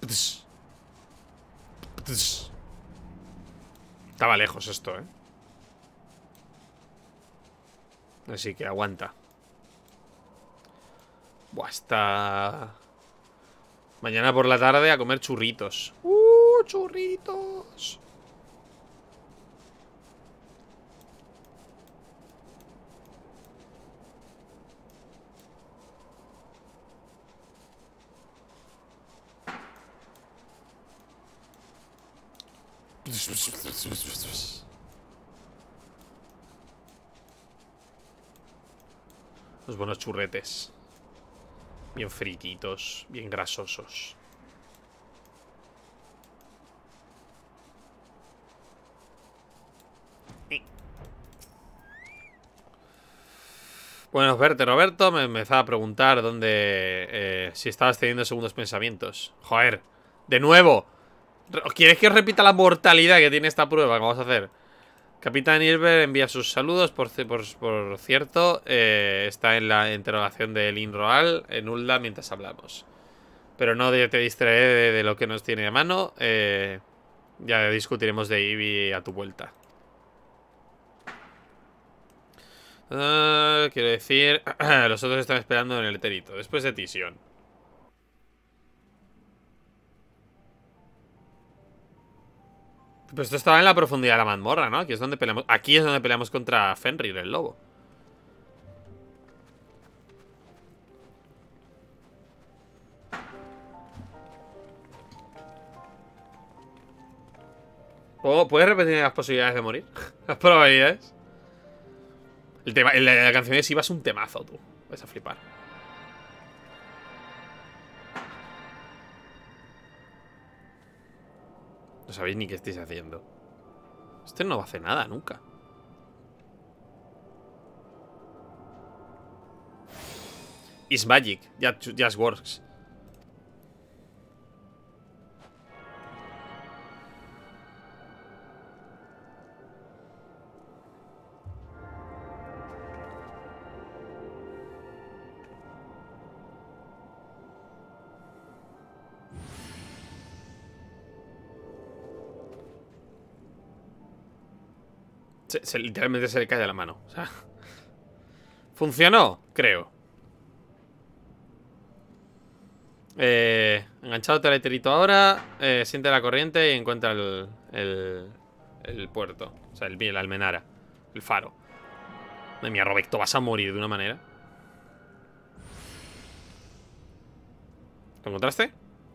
Estaba lejos esto, ¿eh? Así que aguanta. Buah, hasta... mañana por la tarde a comer churritos. ¡Churritos! Los buenos churretes. Bien frititos, bien grasosos. Bueno, Roberto me empezaba a preguntar dónde... si estabas teniendo segundos pensamientos. Joder, de nuevo. ¿Quieres que os repita la mortalidad que tiene esta prueba que vamos a hacer? Capitán Ilver envía sus saludos. Por cierto, está en la interrogación de Lin Roal en Ul'dah mientras hablamos. Pero no te distraeré de lo que nos tiene a mano. Ya discutiremos de Ivy a tu vuelta. Quiero decir, los otros están esperando en el eterito. Después de Tisión. Pero esto estaba en la profundidad de la mazmorra, ¿no? Aquí es donde peleamos contra Fenrir, el lobo. ¿Puedes repetir las posibilidades de morir? Las probabilidades. La canción de Siva es un temazo, tú. Vas a flipar. No sabéis ni qué estáis haciendo. Este no hace nada nunca. It's magic. Just works. Literalmente se le cae de la mano. O sea, ¿funcionó? Creo. Enganchado al eterito ahora. Siente la corriente y encuentra el puerto. O sea, la almenara. El faro. Madre mía, Robecto, vas a morir de una manera. ¿Lo encontraste?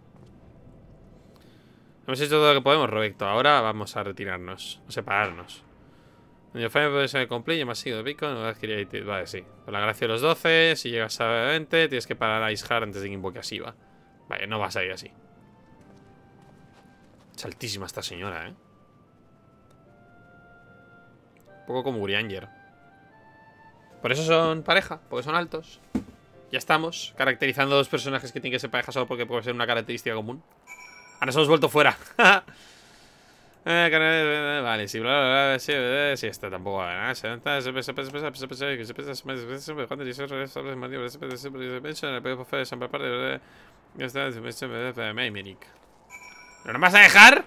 Hemos hecho todo lo que podemos, Robecto. Ahora vamos a retirarnos. A separarnos. El fallo puede ser completo y más sido de pico. No quería ir. Vale, sí. Por la gracia de los 12, si llegas a 20, tienes que parar a Ishar antes de que invoque a Siva. Vale, no vas a ir así. Es altísima esta señora, ¿eh? Un poco como Urianger. Por eso son pareja, porque son altos. Ya estamos caracterizando a dos personajes que tienen que ser pareja solo porque puede ser una característica común. Ahora nos hemos vuelto fuera. Vale, sí, bla, bla, bla, sí, esta tampoco va a ganar. ¿No me vas a dejar?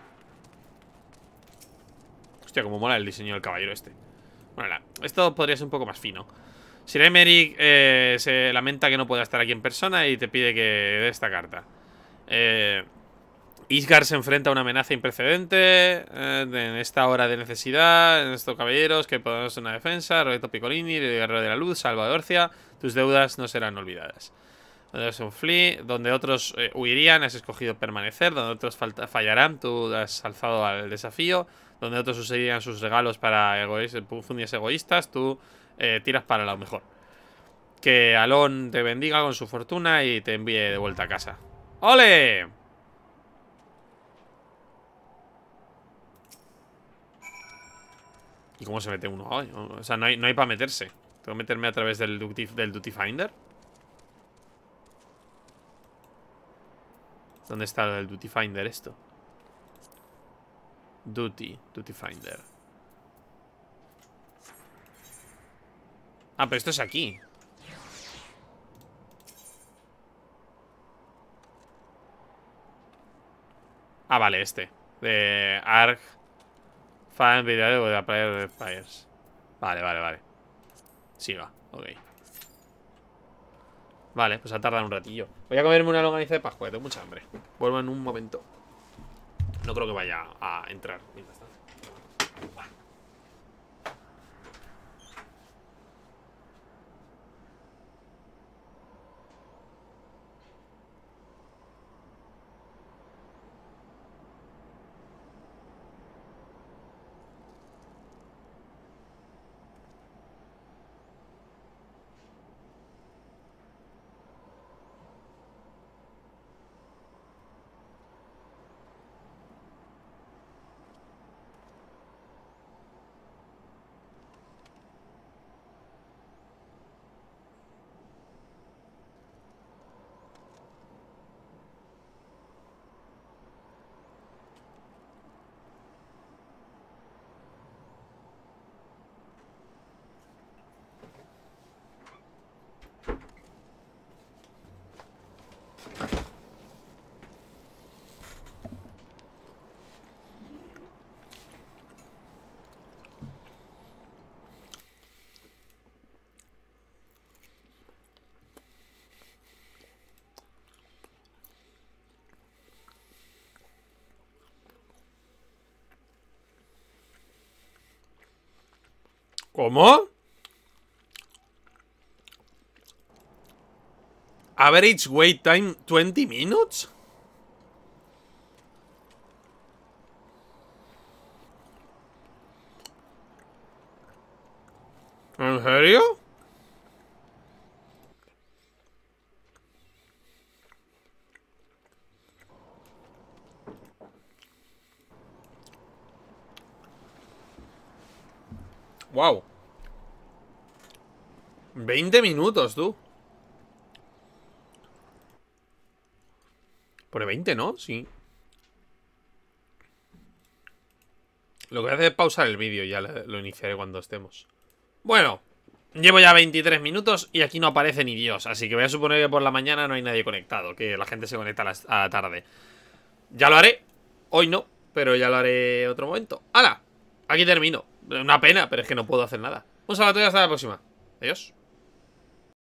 Hostia, como mola el diseño del caballero este. Bueno, esto podría ser un poco más fino. Sir Emeric se lamenta que no pueda estar aquí en persona y te pide que dé esta carta. Isgard se enfrenta a una amenaza imprecedente en esta hora de necesidad. En estos caballeros que podemos hacer una defensa. Roberto Piccolini, el guerrero de la luz, salva de Orcia. Tus deudas no serán olvidadas. Donde otros huirían, has escogido permanecer. Donde otros fallarán, tú has alzado al desafío. Donde otros usarían sus regalos para fundias egoístas, tú tiras para lo mejor. Que Alon te bendiga con su fortuna y te envíe de vuelta a casa. ¡Ole! ¿Y cómo se mete uno? O sea, no hay para meterse. Tengo que meterme a través del Duty Finder. ¿Dónde está el Duty Finder esto? Duty Finder. Ah, pero esto es aquí. Ah, vale, este. De Ark. Fan video de la Player de Fires. Vale, vale, vale. Sí, va, ok. Vale, pues ha tardado un ratillo. Voy a comerme una longaniza de Pascua, tengo mucha hambre. Vuelvo en un momento. No creo que vaya a entrar mientras tanto. ¿Cómo? Average wait time 20 minutes? ¿En serio? Wow. 20 minutos, tú. Pone 20, ¿no? Sí. Lo que voy a hacer es pausar el vídeo y ya lo iniciaré cuando estemos. Bueno, llevo ya 23 minutos y aquí no aparece ni Dios. Así que voy a suponer que por la mañana no hay nadie conectado, que la gente se conecta a la tarde. Ya lo haré. Hoy no, pero ya lo haré otro momento. ¡Hala! Aquí termino. Una pena, pero es que no puedo hacer nada. Un saludo y hasta la próxima. Adiós.